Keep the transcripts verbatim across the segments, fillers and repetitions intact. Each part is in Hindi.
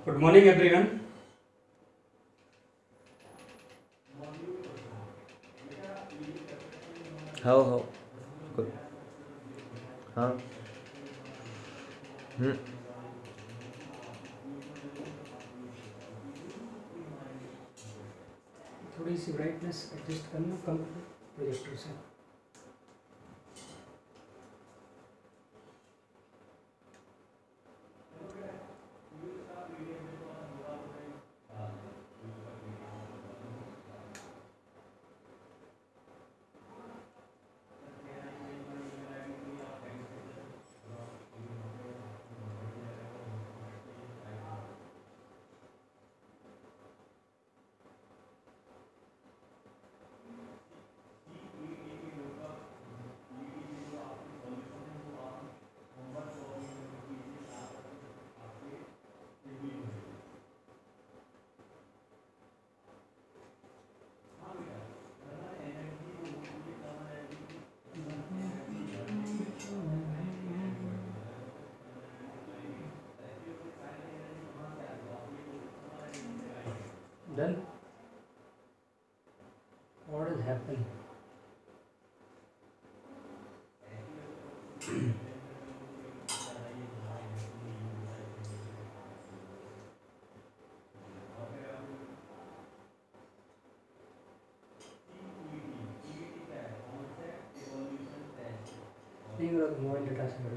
Good morning everyone. How how good. हाँ हम्म थोड़ी सी ब्राइटनेस एडजस्ट करना कम प्रोजेक्टर से। Then what is happening? Mobile data से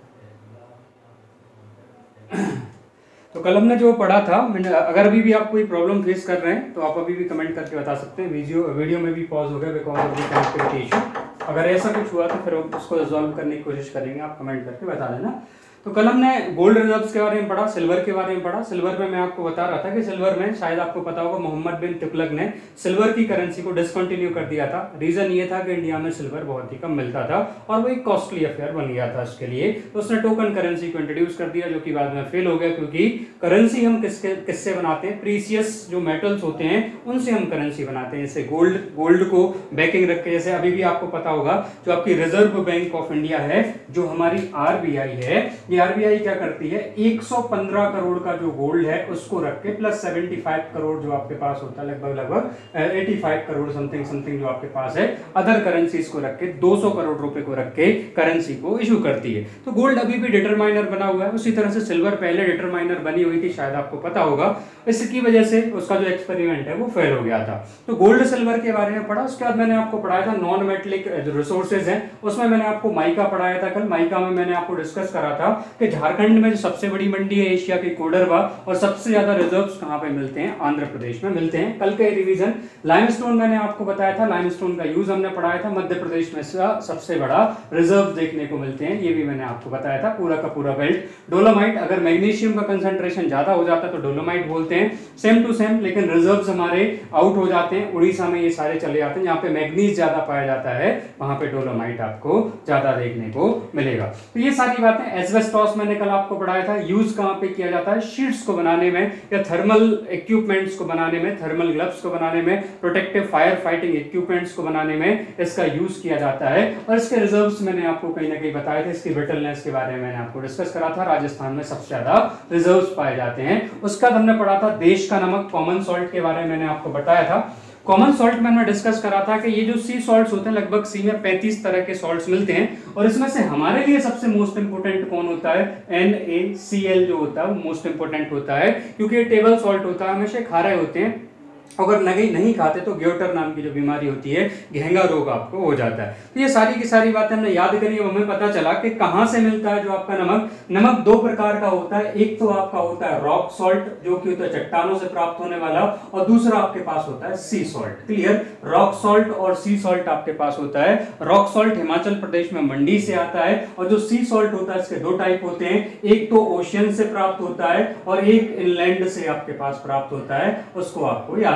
तो कल हमने जो पढ़ा था, मैंने अगर अभी भी आप कोई प्रॉब्लम फेस कर रहे हैं तो आप अभी भी कमेंट करके बता सकते हैं। वीडियो वीडियो में भी पॉज हो गया because of the connectivity issue. अगर ऐसा कुछ हुआ तो फिर उसको रिजॉल्व करने की कोशिश करेंगे, आप कमेंट करके बता देना। तो कल हमने गोल्ड रिजर्व्स के बारे में पढ़ा, सिल्वर के बारे में पढ़ा। सिल्वर में मैं आपको बता रहा था कि सिल्वर में शायद आपको पता होगा मोहम्मद बिन तुगलक ने सिल्वर की करेंसी को डिसकंटिन्यू कर दिया था। रीजन ये था कि इंडिया में सिल्वर बहुत ही कम मिलता था और वो एक कॉस्टली अफेयर बन गया था उसके लिए। तो उसने टोकन करेंसी को इंट्रोड्यूस कर दिया, जो कि बाद में फेल हो गया, क्योंकि करेंसी हम किसके किससे बनाते हैं? प्रीसियस जो मेटल्स होते हैं उनसे हम करेंसी बनाते हैं। जैसे गोल्ड गोल्ड को बैकिंग रख के, जैसे अभी भी आपको पता होगा जो आपकी रिजर्व बैंक ऑफ इंडिया है, जो हमारी आरबीआई है, ये आरबीआई क्या करती है, एक सौ पंद्रह करोड़ का जो गोल्ड है उसको रख के प्लस पचहत्तर करोड़ जो आपके पास होता है, लगभग लगभग पचासी करोड़ समथिंग समथिंग जो आपके पास है, अदर करेंसीज को रख के दो सौ करोड़ रुपए को रख के करेंसी को इशू करती है। तो गोल्ड अभी भी डिटरमाइनर बना हुआ है। उसी तरह से सिल्वर पहले डिटरमाइनर बनी हुई थी, शायद आपको पता होगा। इसकी वजह से उसका जो एक्सपेरिमेंट है वो फेल हो गया था। तो गोल्ड सिल्वर के बारे में पढ़ा। उसके बाद मैंने आपको पढ़ाया था नॉन मेटलिक रिसोर्सेज हैं, उसमें मैंने आपको माइका पढ़ाया था। कल माइका में मैंने आपको डिस्कस करा था कि झारखंड में जो सबसे बड़ी मंडी है एशिया की कोडरवा, और सबसे ज्यादा रिजर्व्स कहां पे मिलते हैं? आंध्र प्रदेश में मिलते हैं। कल के रिवीजन लाइमस्टोन मैंने आपको बताया था, लाइमस्टोन का यूज हमने पढ़ाया था। मध्य प्रदेश में सबसे बड़ा रिजर्व देखने को मिलते हैं, ये भी मैंने आपको बताया था। पूरा का पूरा बेल्ट। डोलोमाइट, अगर मैग्नीशियम का कंसंट्रेशन ज्यादा हो जाता है तो डोलोमाइट बोलते हैं, सेम टू सेम। लेकिन रिजर्व्स हमारे आउट हो जाते हैं, उड़ीसा में ये सारे चले जाते हैं। जहां पे मैग्नीज ज्यादा पाया जाता है वहां पे डोलोमाइट आपको ज्यादा देखने को मिलेगा। तो ये सारी बातें। एस्बेस्टॉस मैंने कल आपको पढ़ाया था, यूज कहां पे किया जाता है? शीट्स को बनाने में, या थर्मल इक्विपमेंट्स को बनाने में, थर्मल ग्लव्स को बनाने में, प्रोटेक्टिव फायर फाइटिंग इक्विपमेंट्स को बनाने में इसका यूज किया जाता है। और इसके रिजर्व्स मैंने आपको कहीं ना कहीं बताए थे। इसकी ब्रिटलनेस के बारे में मैंने आपको डिस्कस करा था। राजस्थान में सबसे ज्यादा रिजर्व्स पाए जाते हैं। उसका हमने पढ़ा था देश का नमक, कॉमन सॉल्ट के बारे में मैंने आपको बताया था। कॉमन सॉल्ट में मैंने डिस्कस करा था कि ये जो सी सॉल्ट्स होते हैं, लगभग सी में पैंतीस तरह के सॉल्ट्स मिलते हैं, और इसमें से हमारे लिए सबसे मोस्ट इंपोर्टेंट कौन होता है? एन ए सी एल जो होता है वो मोस्ट इंपोर्टेंट होता है, क्योंकि ये टेबल सॉल्ट होता है, हमेशा खारे होते हैं। अगर नहीं नहीं खाते तो ग्योटर नाम की जो बीमारी होती है, घेंगा रोग आपको हो जाता है। तो ये सारी की सारी बातें हमने याद करी। हमें पता चला कि कहां से मिलता है जो आपका नमक। नमक दो प्रकार का होता है, एक तो आपका होता है रॉक सॉल्ट, जो कि होता है चट्टानों से प्राप्त होने वाला, और दूसरा आपके पास होता है sea salt. Clear? Rock salt और सी सॉल्ट आपके पास होता है। रॉक सॉल्ट हिमाचल प्रदेश में मंडी से आता है, और जो सी सॉल्ट होता है इसके दो टाइप होते हैं, एक तो ओशियन से प्राप्त होता है और एक इनलैंड से आपके पास प्राप्त होता है। उसको आपको याद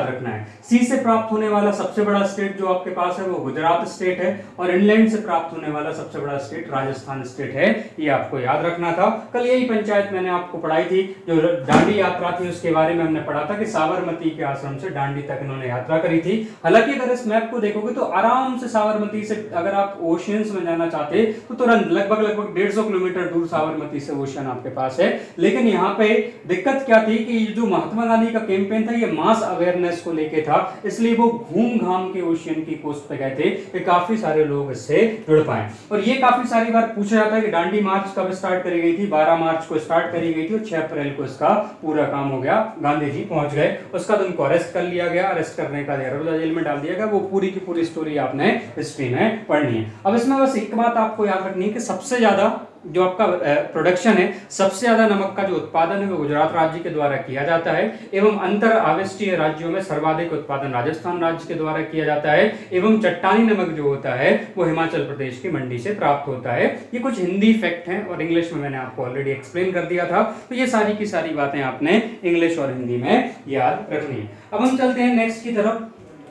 याद रखना है। सी से प्राप्त होने वाला सबसे बड़ा स्टेट जो आपके पास है वो गुजरात स्टेट है, और इनलैंड से प्राप्त होने वाला सबसे बड़ा स्टेट राजस्थान स्टेट है। ये आपको याद रखना था। कल यही पंचायत मैंने आपको पढ़ाई थी, जो दांडी यात्रा थी उसके बारे में हमने पढ़ा था कि साबरमती के आश्रम से दांडी तक इन्होंने यात्रा करी थी। हालांकि अगर इस मैप को देखोगे तो आराम से साबरमती से अगर आप ओशियंस में जाना चाहते तो तुरंत लगभग लगभग डेढ़ सौ किलोमीटर दूर साबरमती से ओशियन आपके पास है। लेकिन यहाँ पे दिक्कत क्या थी कि जो महात्मा गांधी का कैंपेन था ये मास अवेयरनेस को लेके था, इसलिए वो घूम घाम के ओशियन की कोस्ट पे गए थे कि काफी सारे लोग इससे जुड़ पाए। और ये काफी सारी बार पूछा जाता है कि दांडी मार्च कब स्टार्ट करी गई थी। बारह मार्च को स्टार्ट करी गई थी और छह अप्रैल को इसका पूरा काम हो गया, गांधी जी पहुंच गए। उसका तो उनको अरेस्ट कर लिया गया, अरेस्ट करने का देहरादून जेल में डाल दिया गया। वो पूरी की पूरी स्टोरी आपने हिस्ट्री में पढ़नी है। अब इसमें बस एक बात आपको याद रखनी है कि सबसे ज्यादा जो आपका प्रोडक्शन है, सबसे ज्यादा नमक का जो उत्पादन है वो गुजरात राज्य के द्वारा किया जाता है, एवं अंतर आविष्टीय राज्यों में सर्वाधिक उत्पादन राजस्थान राज्य के द्वारा किया जाता है, एवं चट्टानी नमक जो होता है वो हिमाचल प्रदेश की मंडी से प्राप्त होता है। ये कुछ हिंदी फैक्ट हैं और इंग्लिश में मैंने आपको ऑलरेडी एक्सप्लेन कर दिया था, तो ये सारी की सारी बातें आपने इंग्लिश और हिंदी में याद रखनी है। अब हम चलते हैं नेक्स्ट की तरफ।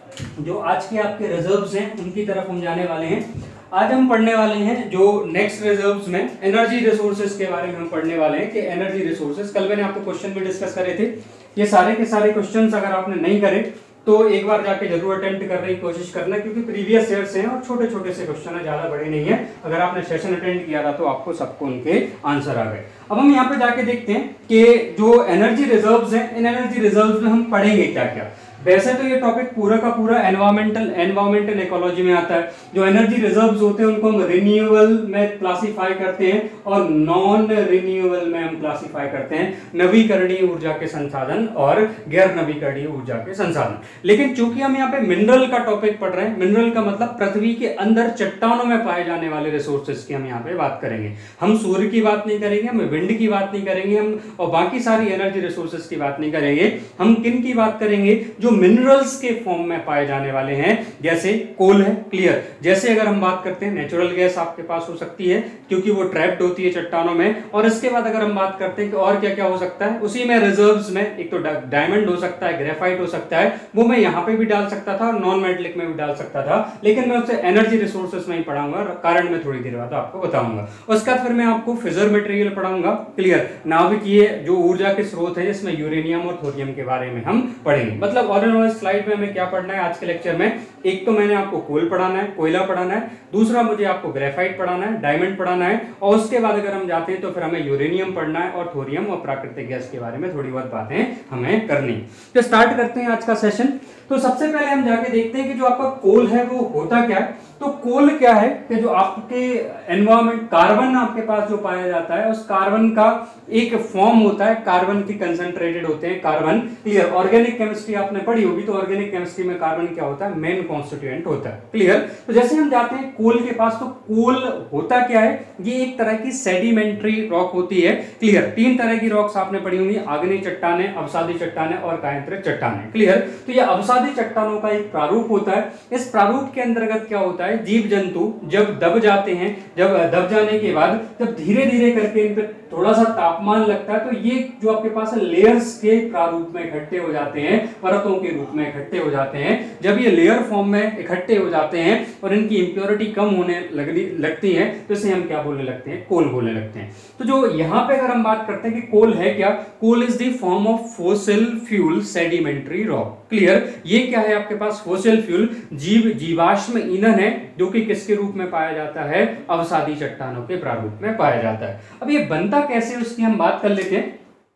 जो आज के आपके रिजर्व्स हैं उनकी तरफ हम जाने वाले हैं। आज हम पढ़ने वाले हैं जो नेक्स्ट रिजर्व्स में एनर्जी रिसोर्सेज के बारे में हम पढ़ने वाले हैं कि एनर्जी रिसोर्सेज, कल मैंने आपको क्वेश्चन भी डिस्कस करे थे। ये सारे के सारे क्वेश्चंस अगर आपने नहीं करे तो एक बार जाके जरूर अटेम्प्ट करने की कोशिश करना, क्योंकि प्रीवियस ईयर से हैं और छोटे छोटे से क्वेश्चन है, ज्यादा बड़े नहीं है। अगर आपने सेशन अटेंड किया था तो आपको सबको उनके आंसर आ गए। अब हम यहाँ पे जाके देखते हैं कि जो एनर्जी रिजर्व्स हैं, इन एनर्जी रिजर्व्स में हम पढ़ेंगे क्या क्या। वैसे तो ये टॉपिक पूरा का पूरा एनवायरमेंटल एनवायरमेंटल इकोलॉजी में आता है। जो एनर्जी रिजर्व्स होते हैं उनको हम रिन्यूएबल में क्लासिफाई करते हैं और नॉन रिन्यूएबल में हम क्लासिफाई करते हैं, नवीकरणीय ऊर्जा के संसाधन और गैर नवीकरणीय ऊर्जा के संसाधन। लेकिन चूंकि हम यहाँ पे मिनरल का टॉपिक पढ़ रहे हैं, मिनरल का मतलब पृथ्वी के अंदर चट्टानों में पाए जाने वाले रिसोर्सेज की हम यहाँ पे बात करेंगे। हम सूर्य की बात नहीं करेंगे, हम विंड की बात नहीं करेंगे, हम और बाकी सारी एनर्जी रिसोर्सेज की बात नहीं करेंगे। हम किन की बात करेंगे? जो मिनरल्स के फॉर्म में पाए जाने वाले हैं, जैसे कोल है, क्लियर। जैसे अगर हम बात करते हैं नेचुरल गैस आपके पास हो सकती है क्योंकि वो ट्रैप्ड होती है चट्टानों में। और इसके बाद अगर हम बात करते हैं कि और क्या क्या हो सकता है, उसी में रिजर्व्स में एक तो डायमंड हो सकता है, ग्रेफाइट हो सकता है, वो मैं यहाँ पे भी डाल सकता था और नॉन मेटेलिक में भी डाल सकता था, लेकिन मैं उसे एनर्जी रिसोर्सेज में ही पढ़ाऊंगा, कारण मैं थोड़ी देर बाद आपको बताऊंगा। उसके बाद फिर मैं आपको फिजर मटेरियल पढ़ाऊंगा, क्लियर। नाभिकीय जो ऊर्जा के स्रोत है जिसमें यूरेनियम और थोरियम के बारे में हम पढ़ेंगे। मतलब ऑल इन ऑल स्लाइड में हमें क्या पढ़ना है आज के लेक्चर में? एक तो मैंने आपको कोल पढ़ाना है, कोयला पढ़ाना है, दूसरा मुझे आपको ग्रेफाइट पढ़ाना है, डायमंड पढ़ाना है, और उसके बाद अगर हम जाते हैं तो फिर हमें यूरेनियम पढ़ना है और थोरियम और प्राकृतिक गैस के बारे में थोड़ी बहुत बातें हमें करनी। तो स्टार्ट करते हैं आज का सेशन। तो सबसे पहले हम जाके देखते हैं कि जो आपका कोल है वो होता क्या है। तो कोल क्या है कि जो आपके एनवायरमेंट कार्बन आपके पास जो पाया जाता है उस कार्बन का एक फॉर्म होता है, कार्बन की कंसंट्रेटेड होते हैं कार्बन, क्लियर। ऑर्गेनिक केमिस्ट्री आपने पढ़ी होगी तो ऑर्गेनिक केमिस्ट्री में कार्बन क्या होता है? मेन कॉन्स्टिट्यूएंट होता है, क्लियर। तो जैसे हम जाते हैं कोल के पास, तो कोल होता क्या है? ये एक तरह की सेडिमेंट्री रॉक होती है, क्लियर। तीन तरह की रॉक्स आपने पढ़ी होंगी, आग्नेय चट्टाने, अवसादी चट्टाने और कायांतरित चट्टाने, क्लियर। तो ये अवसादी चट्टानों का एक प्रारूप होता है। इस प्रारूप के अंतर्गत क्या होता है? जीव जंतु जब दब जाते हैं, जब दब जाने के बाद जब धीरे धीरे करके इन पे थोड़ा सा तापमान लगता है तो ये जो आपके पास लेयर्स के प्रारूप में इकट्ठे हो जाते हैं, परतों के रूप में इकट्ठे हो जाते हैं। जब ये लेयर फॉर्म में इकट्ठे हो जाते हैं और इनकी इंप्योरिटी कम होने लगनी लगती है तो इसे हम क्या बोलने लगते हैं? कोल बोलने लगते हैं। तो जो यहाँ पे अगर हम बात करते हैं कि कोल है क्या, coal is the form of fossil fuel sedimentary rock, clear. ये क्या है आपके पास? फोसिल फ्यूल, जीव जीवाश्म ईंधन है जो कि किसके रूप में पाया जाता है? अवसादी चट्टानों के प्रारूप में पाया जाता है। अब ये बनता कैसे उसकी हम बात कर लेते हैं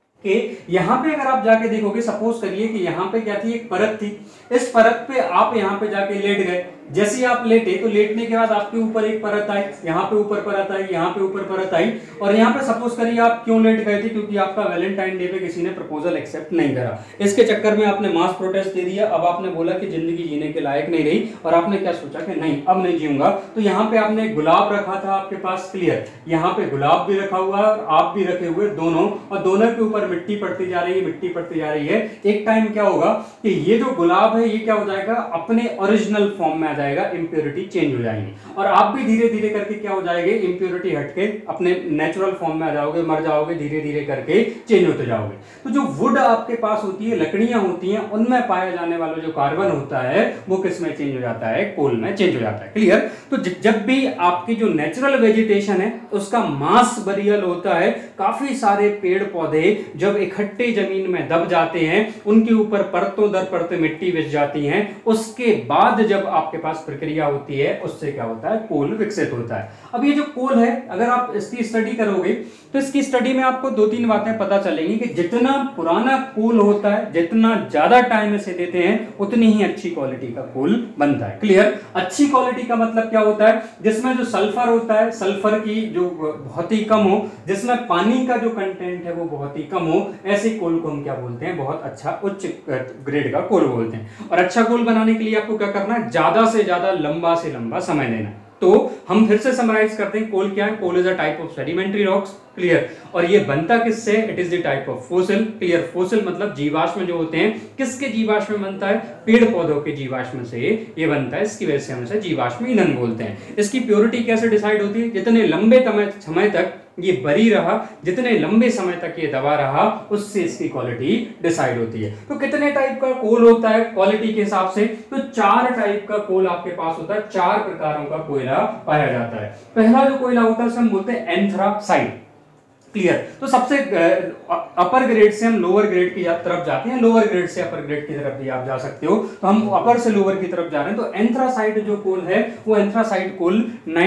कि यहाँ पे अगर आप जाके देखोगे, सपोज करिए कि यहाँ पे क्या थी? एक परत थी। इस परत पे आप यहाँ पे जाके लेट गए। जैसे आप लेटे तो लेटने के बाद आपके ऊपर एक परत आई, यहाँ पे ऊपर परत आई, यहाँ पे ऊपर परत आई, और यहाँ पे सपोज करिए आप क्यों लेट गए थे? क्योंकि आपका वैलेंटाइन डे पे किसी ने प्रपोजल एक्सेप्ट नहीं करा। इसके चक्कर में आपने मास प्रोटेस्ट दे दिया। अब आपने बोला कि जिंदगी जीने के लायक नहीं रही और आपने क्या सोचा कि नहीं अब नहीं जीऊंगा। तो यहाँ पे आपने गुलाब रखा था आपके पास, क्लियर। यहाँ पे गुलाब भी रखा हुआ और आप भी रखे हुए दोनों, और दोनों के ऊपर मिट्टी पड़ती जा रही है, मिट्टी पड़ती जा रही है। एक टाइम क्या होगा कि ये जो गुलाब है ये क्या हो जाएगा? अपने ओरिजिनल फॉर्म में आ जाएगा, इंप्योरिटी चेंज हो जाएंगी और आप भी धीरे धीरे करके क्या हो जाएंगे, इंप्योरिटी हटके अपने नेचुरल फॉर्म में आ जाओगे, मर जाओगे, धीरे धीरे करके चेंज होते जाओगे। तो जो वुड आपके पास होती है, लकड़ियां होती हैं, उनमें पाया जाने वाला जो कार्बन होता है वो किस में चेंज हो जाता है, कोल में चेंज हो जाता है। क्लियर। तो जब भी आपकी जो नेचुरल वेजिटेशन है उसका मास बरियल होता है, काफी सारे पेड़ पौधे जब इकट्ठे जमीन में दब जाते हैं, उनके ऊपर परतों दर परतें मिट्टी बिछ जाती हैं, उसके बाद जब आपके पास प्रक्रिया होती है उससे क्या होता है, कोल विकसित होता है। अब ये जो कोल है, अगर आप इसकी स्टडी करोगे तो इसकी स्टडी में आपको दो तीन बातें पता चलेंगी कि जितना पुराना कोल होता है, जितना ज्यादा टाइम इसे देते हैं, उतनी ही अच्छी क्वालिटी का कोल बनता है। क्लियर। अच्छी क्वालिटी का मतलब क्या होता है, जिसमें जो सल्फर होता है, सल्फर की जो बहुत ही कम हो, जिसमें पानी का जो कंटेंट है वो बहुत ही कम हो, ऐसे कोल को हम क्या बोलते हैं, बहुत अच्छा उच्च ग्रेड का कोल बोलते हैं। और अच्छा कोल बनाने के लिए आपको क्या करना है, ज्यादा से ज्यादा लंबा से लंबा समय देना है। तो हम फिर से समराइज करते हैं, कोल क्या है, coal is a type of sedimentary rocks. Clear. और ये बनता किससे, it is the type of fossil. Clear. Fossil मतलब जीवाश्म जो होते हैं, किसके जीवाश्म बनता है, पेड़ पौधों के जीवाश्म से ये बनता है, इसकी वजह से हम इसे जीवाश्म ईंधन बोलते हैं। इसकी प्योरिटी कैसे डिसाइड होती है, जितने लंबे समय तक ये बरी रहा, जितने लंबे समय तक ये दबा रहा, उससे इसकी क्वालिटी डिसाइड होती है। तो कितने टाइप का कोल होता है क्वालिटी के हिसाब से, तो चार टाइप का कोल आपके पास होता है, चार प्रकारों का कोयला पाया जाता है। पहला जो कोयला होता है उसे हम बोलते हैं एंथ्रासाइट। क्लियर। तो सबसे अपर ग्रेड से हम लोअर ग्रेड की तरफ जाते हैं, लोअर ग्रेड से अपर ग्रेड की तरफ भी आप जा सकते हो, तो हम अपर से लोअर की तरफ जा रहे हैं। तो एंथ्रासाइट जो कोल है वो एंथ्रासाइट कोल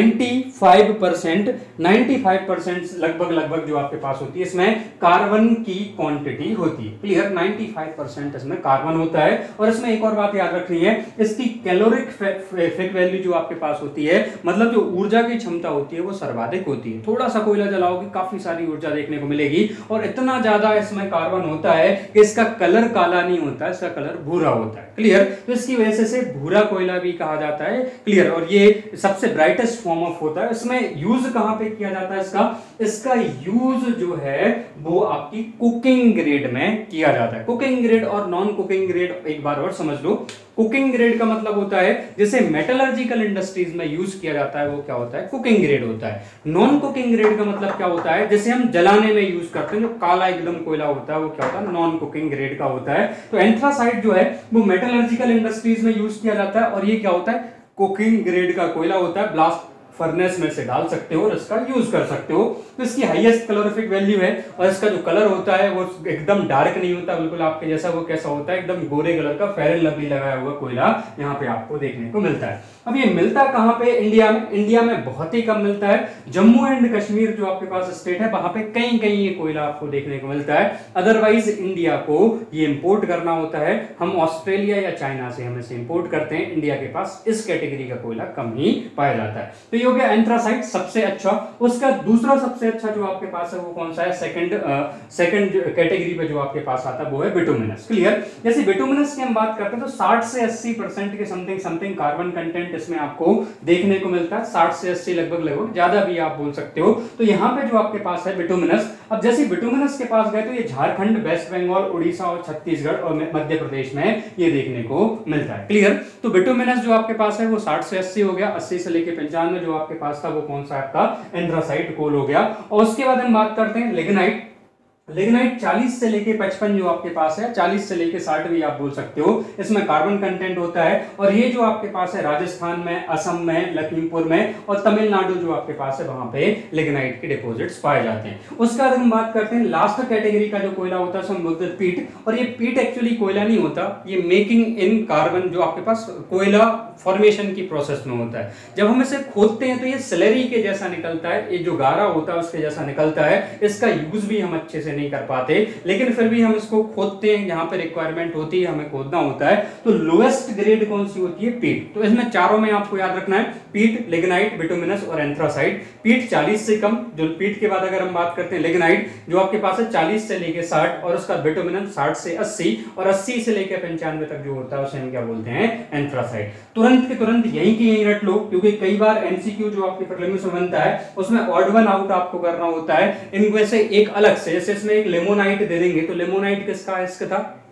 पचानवे परसेंट पचानवे परसेंट लगभग लगभग जो आपके पास होती है, इसमें कार्बन की क्वांटिटी होती है। क्लियर। पचानवे परसेंट इसमें कार्बन होता है। और इसमें एक और बात याद रखनी है, इसकी कैलोरिक फेक वैल्यू जो आपके पास होती है, मतलब जो ऊर्जा की क्षमता होती है वो सर्वाधिक होती है। थोड़ा सा कोयला जलाओगे काफी सारी ऊर्जा देखने को मिलेगी, और इतना ज्यादा इसमें कार्बन होता है कि इसका कलर काला नहीं होता, इसका कलर भूरा होता है। क्लियर। तो इसकी वजह से भूरा कोयला भी कहा जाता है। क्लियर। और ये सबसे ब्राइटेस्ट फॉर्म ऑफ होता है। इसमें यूज कहां पे किया जाता है, इसका इसका यूज जो है वो आपकी कुकिंग ग्रेड में किया जाता है। कुकिंग ग्रेड और नॉन कुकिंग ग्रेड एक बार और समझ लो। कुकिंग ग्रेड का मतलब होता है जिसे मेटलर्जिकल इंडस्ट्रीज में यूज किया जाता है, वो क्या होता है, कुकिंग ग्रेड होता है। नॉन कुकिंग ग्रेड का मतलब क्या होता है, जिसे हम जलाने में यूज करते हैं, जो काला एकदम कोयला होता है वो क्या होता है, नॉन कुकिंग ग्रेड का होता है। तो एंथ्रासाइट जो है वो मेटलर्जिकल इंडस्ट्रीज में यूज किया जाता है, और ये क्या होता है, कुकिंग ग्रेड का कोयला होता है। ब्लास्ट फर्नेस में से डाल सकते हो और इसका यूज कर सकते हो। तो इसकी हाईएस्ट कैलोरीफिक वैल्यू है, और इसका जो कलर होता है वो एकदम डार्क नहीं होता बिल्कुल आपके जैसा, वो कैसा होता है, एकदम गोरे कलर का फेयर एंड लवली लगाया हुआ कोयला यहाँ पे आपको देखने को मिलता है। अब ये मिलता कहाँ पे, इंडिया में। इंडिया में बहुत ही कम मिलता है। जम्मू एंड कश्मीर जो आपके पास स्टेट है, वहां पे कहीं कहीं ये कोयला आपको देखने को मिलता है। अदरवाइज इंडिया को ये इंपोर्ट करना होता है। हम ऑस्ट्रेलिया या चाइना से हम इसे इंपोर्ट करते हैं। इंडिया के पास इस कैटेगरी का कोयला कम ही पाया जाता है। तो ये हो गया एंथ्रासाइट सबसे अच्छा। उसका दूसरा सबसे अच्छा जो आपके पास है वो कौन सा है, सेकंड सेकंड कैटेगरी पे जो आपके पास आता है वो है बिटुमिनस। क्लियर। जैसे बिटुमिनस की हम बात करते हैं तो साठ से अस्सी परसेंट के समथिंग समथिंग कार्बन कंटेंट इसमें आपको देखने को मिलता है। साठ से अस्सी लगभग लगभग, ज्यादा भी आप बोल सकते हो। तो यहाँ पे जो आपके पास है बिटुमिनस, अब जैसे बिटुमिनस के पास गए तो ये झारखंड, वेस्ट बंगाल, उड़ीसा और छत्तीसगढ़ और मध्य प्रदेश में ये देखने को मिलता है। क्लियर। तो बिटुमिनस जो आपके पास है वो साठ से अस्सी हो गया। अस्सी से लेके पंचानवे जो आपके पास था वो कौन सा आपका एंथ्रासाइट कोल हो गया। और उसके बाद हम बात करते हैं लिग्नाइट। लिग्नाइट चालीस से लेके पचपन जो आपके पास है, चालीस से लेके साठ भी आप बोल सकते हो, इसमें कार्बन कंटेंट होता है। और ये जो आपके पास है राजस्थान में, असम में, लखीमपुर में और तमिलनाडु जो आपके पास है, वहां पे लिग्नाइट के डिपॉजिट्स पाए जाते हैं। उसके बाद हम बात करते हैं लास्ट कैटेगरी का जो कोयला होता है, हम बोलते हैं पीट। और ये पीट एक्चुअली कोयला नहीं होता, ये मेकिंग इन कार्बन जो आपके पास कोयला फॉर्मेशन की प्रोसेस में होता है। जब हम इसे खोदते हैं तो ये स्लेरी के जैसा निकलता है, ये जो गारा होता है उसके जैसा निकलता है। इसका यूज भी हम अच्छे से नहीं कर पाते, लेकिन फिर भी हम इसको खोदते हैं, यहाँ पे रिक्वायरमेंट होती है, हमें खोदना होता है। तो लोएस्ट ग्रेड कौन सी होती है, पीट। तो इसमें चारों में आपको याद रखना है, पीट, लिग्नाइट, बिटुमिनस और एंथ्रासाइट। पीट चालीस से कम, जो पीट के बाद अगर हम बात करते हैं लिग्नाइट जो आपके पास है चालीस से लेके साठ, और उसका बिटुमिनस साठ से अस्सी, और अस्सी से लेके पंचानवे तक जो होता है उसे हम क्या बोलते हैं, एंथ्रासाइट। तुरंत के तुरंत यहीं की यहीं रट लो, क्योंकि कई बार एमसीक्यू जो आपके प्रीलिम्स में बनता है उसमें ऑड वन आउट आपको करना होता है। इनमें से एक अलग से, जैसे इसमें एक लेमोनाइट दे देंगे, तो लेमोनाइट किसका इसका था,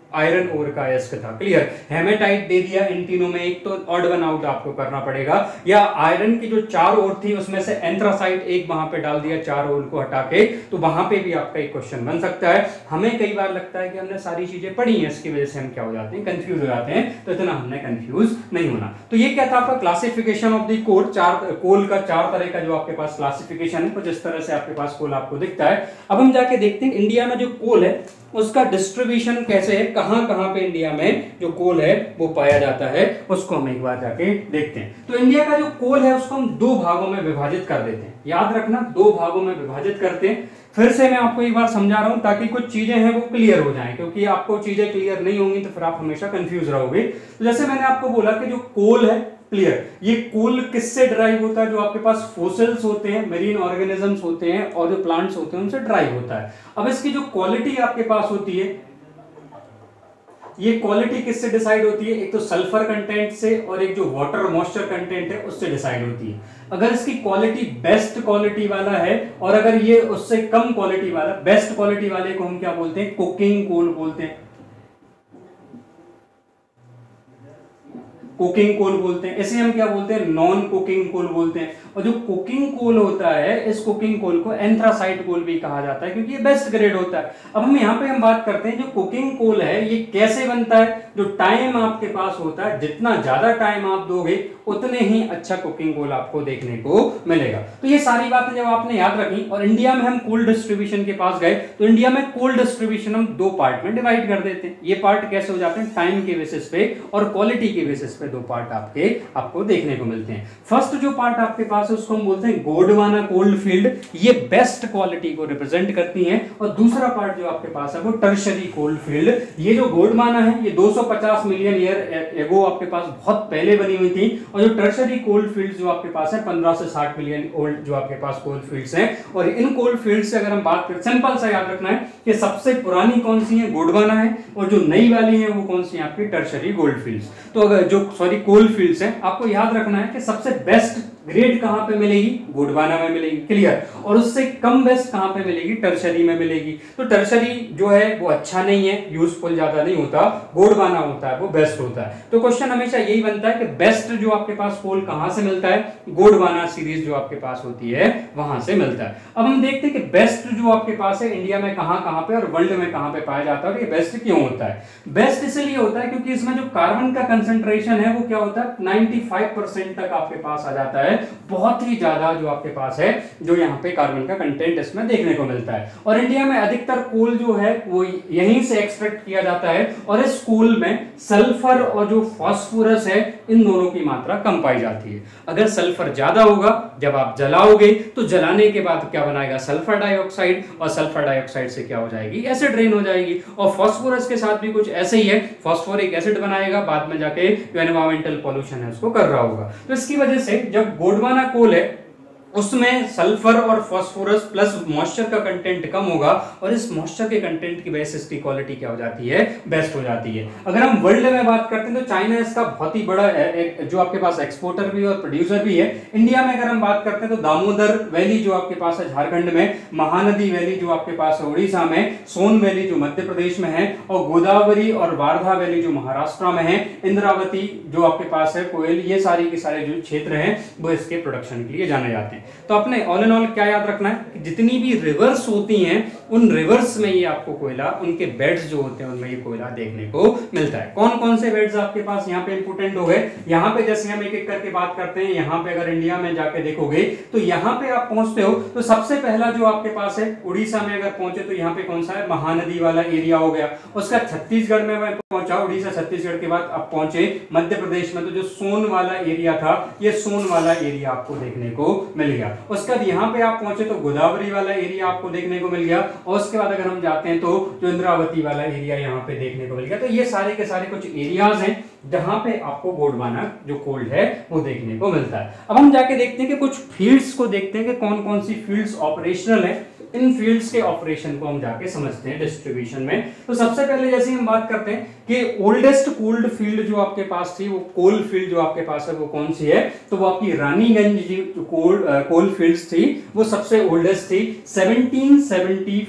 आयरन ओर का अयस्क था। क्लियर, हेमेटाइट दे दिया इन तीनों में एक, तो ऑड वन आउट आपको करना पड़ेगा, या आयरन की जो चार ओर थी उसमें से एंथ्रासाइट एक वहां पे डाल दिया चार ओर को हटा के, तो वहां पे भी आपका एक क्वेश्चन बन सकता है। हमें कई बार लगता है कि हमने सारी चीजें पढ़ी हैं, इसकी वजह से हम क्या हो जाते हैं, कंफ्यूज हो जाते हैं, तो इतना हमने कंफ्यूज नहीं होना। तो ये क्या था आपका क्लासिफिकेशन ऑफ द कोल, चार कोल का चार तरह का जो आपके पास क्लासिफिकेशन है, कुछ इस तरह से आपके पास कोल आपको दिखता है। अब हम जाके देखते हैं इंडिया में जो कोल है उसका डिस्ट्रीब्यूशन कैसे है, कहां कहां पे इंडिया में जो कोल है वो पाया जाता है, उसको हम एक बार जाके देखते हैं। तो इंडिया का जो कोल है उसको हम दो भागों में विभाजित कर देते हैं, याद रखना दो भागों में विभाजित करते हैं। फिर से मैं आपको एक बार समझा रहा हूं ताकि कुछ चीजें हैं वो क्लियर हो जाएं, क्योंकि आपको चीजें क्लियर नहीं होंगी तो फिर आप हमेशा कंफ्यूज रहोगे। तो जैसे मैंने आपको बोला कि जो कोल है, क्लियर, ये कोल किससे ड्राइव होता है, जो आपके पास फोसिल्स होते हैं, मेरीन ऑर्गेनिजम्स होते हैं और जो प्लांट्स होते हैं उनसे ड्राइव होता है। अब इसकी जो क्वालिटी आपके पास होती है, ये क्वालिटी किससे डिसाइड होती है, एक तो सल्फर कंटेंट से और एक जो वाटर मॉइस्चर कंटेंट है उससे डिसाइड होती है। अगर इसकी क्वालिटी बेस्ट क्वालिटी वाला है और अगर ये उससे कम क्वालिटी वाला, बेस्ट क्वालिटी वाले को हम क्या बोलते हैं, कुकिंग कोल बोलते हैं, कुकिंग कोल बोलते हैं। इसे हम क्या बोलते हैं, नॉन कुकिंग कोल बोलते हैं। और जो कुकिंग कोल होता है, इस कुकिंग कोल को एंथ्रासाइट कोल भी कहा जाता है, क्योंकि ये बेस्ट ग्रेड होता है। अब हम यहाँ पे हम बात करते हैं जो कुकिंग कोल है ये कैसे बनता है। जो टाइम आपके पास होता है, जितना ज्यादा टाइम आप दोगे उतने ही अच्छा कुकिंग कोल आपको देखने को मिलेगा। तो ये सारी बातें जब आपने याद रखी और इंडिया में हम कोल डिस्ट्रीब्यूशन के पास गए, तो इंडिया में कोल डिस्ट्रीब्यूशन हम दो पार्ट में डिवाइड कर देते हैं। ये पार्ट कैसे हो जाते हैं, टाइम के बेसिस पे और क्वालिटी के बेसिस पे दो पार्ट आपके आपको देखने को मिलते हैं। फर्स्ट जो पार्ट आपके पास है उसको हम बोलते हैं गोंडवाना कोल्ड फील्ड, ये बेस्ट क्वालिटी को रिप्रेजेंट करती है। और दूसरा पार्ट जो आपके पास है वो टर्शरी कोल्ड फील्ड। ये जो गोंडवाना है ये दो सौ पचास मिलियन ईयर एगो आपके पास बहुत पहले बनी हुई थी, और जो टर्शरी कोल्ड फील्ड जो आपके पास है पंद्रह से साठ मिलियन ओल्ड जो आपके पास कोल्ड फील्ड्स हैं। और इन कोल्ड फील्ड्स से अगर हम बात करें, सिंपल सा याद रखना है कि सबसे पुरानी कौन सी है, गोंडवाना है, और जो नई वाली है वो कौन सी है, आपकी टर्शरी गोल्ड फील्ड्स। तो अगर जो सॉरी कोल्ड फील्ड्स हैं, आपको याद रखना है कि सबसे बेस्ट ग्रेड कहां पे मिलेगी, गोंडवाना में मिलेगी, क्लियर, और उससे कम बेस्ट कहां पे मिलेगी, टर्शरी में मिलेगी। तो टर्शरी जो है वो अच्छा नहीं है, यूजफुल ज्यादा नहीं होता, गोंडवाना होता है वो बेस्ट होता है। तो क्वेश्चन हमेशा यही बनता है कि बेस्ट जो आपके पास कोल कहां से मिलता है, गोंडवाना सीरीज जो आपके पास होती है वहां से मिलता है। अब हम देखते हैं कि बेस्ट जो आपके पास है इंडिया में कहां कहां पे और वर्ल्ड में कहां पे पाया जाता है, और ये बेस्ट क्यों होता है। बेस्ट इसलिए होता है क्योंकि इसमें जो कार्बन का कंसंट्रेशन है वो क्या होता है, पचानवे परसेंट तक आपके पास आ जाता है, बहुत ही ज्यादा जो आपके पास है जो यहाँ पे कार्बन का कंटेंट इसमें देखने को मिलता है। और इंडिया में अधिकतर कोल जो है वो यहीं से एक्सट्रैक्ट किया जाता है, और इस कोल में सल्फर और जो फास्फोरस है इन दोनों की मात्रा कम पाई जाती है। अगर सल्फर ज्यादा होगा, जब आप जलाओगे तो जलाने के बाद क्या बनाएगा, सल्फर डाइऑक्साइड, और सल्फर डाइऑक्साइड से क्या हो जाएगी, एसिड रेन हो जाएगी। और फास्फोरस के साथ भी कुछ ऐसे ही है, फास्फोरिक एसिड बनाएगा, बाद में जाके जो एनवायरमेंटल पॉल्यूशन है उसको कर रहा होगा। तो इसकी वजह से जब गोंडवाना कोल है उसमें सल्फर और फास्फोरस प्लस मॉइस्चर का कंटेंट कम होगा, और इस मॉइस्चर के कंटेंट की वजह से इसकी क्वालिटी क्या हो जाती है, बेस्ट हो जाती है। अगर हम वर्ल्ड में बात करते हैं तो चाइना इसका बहुत ही बड़ा एक, जो आपके पास एक्सपोर्टर भी और प्रोड्यूसर भी है। इंडिया में अगर हम बात करते हैं तो दामोदर वैली जो आपके पास है झारखंड में, महानदी वैली जो आपके पास है उड़ीसा में, सोन वैली जो मध्य प्रदेश में है, और गोदावरी और वारधा वैली जो महाराष्ट्र में है, इंद्रावती जो आपके पास है, कोयल, ये सारी के सारे जो क्षेत्र हैं वो इसके प्रोडक्शन के लिए जाने जाते हैं। तो अपने ऑल एंड ऑल क्या याद रखना है कि जितनी भी रिवर्स होती हैं उन रिवर्स में ये आपको कोयला, उनके बेड्स जो होते हैं उनमें ये कोयला देखने को मिलता है। कौन कौन से बेड्स आपके पास यहाँ पे इंपोर्टेंट हो गए, यहाँ पे जैसे हम एक एक करके बात करते हैं। यहाँ पे अगर इंडिया में जाके देखोगे तो यहाँ पे आप पहुंचते हो तो सबसे पहला जो आपके पास है उड़ीसा में अगर पहुंचे तो यहाँ पे कौन सा है, महानदी वाला एरिया हो गया। उसका छत्तीसगढ़ में मैं पहुंचा, उड़ीसा छत्तीसगढ़ के बाद अब पहुंचे मध्य प्रदेश में, तो जो सोन वाला एरिया था ये सोन वाला एरिया आपको देखने को मिल गया। उसके बाद यहाँ पे आप पहुंचे तो गोदावरी वाला एरिया आपको देखने को मिल गया, और उसके बाद अगर हम जाते हैं तो जो इंद्रावती वाला एरिया यहाँ पे देखने को मिल गया। तो ये सारे के सारे कुछ एरियाज हैं जहां पे आपको गोंडवाना जो कोल्ड है वो देखने को मिलता है। अब हम जाके देखते हैं कि कुछ फील्ड्स को देखते हैं कि कौन कौन सी फील्ड्स ऑपरेशनल है। इन फील्ड्स के ऑपरेशन को हम जाके समझते हैं डिस्ट्रीब्यूशन में। तो सबसे पहले जैसे हम बात करते हैं कि ओल्डेस्ट कोल्ड फील्ड जो आपके पास थी, वो कोल फील्ड जो आपके पास है वो कौन सी है, तो वो आपकी रानीगंज जो कोल कोल फील्ड्स थी वो सबसे ओल्डेस्ट थी। सत्रह सौ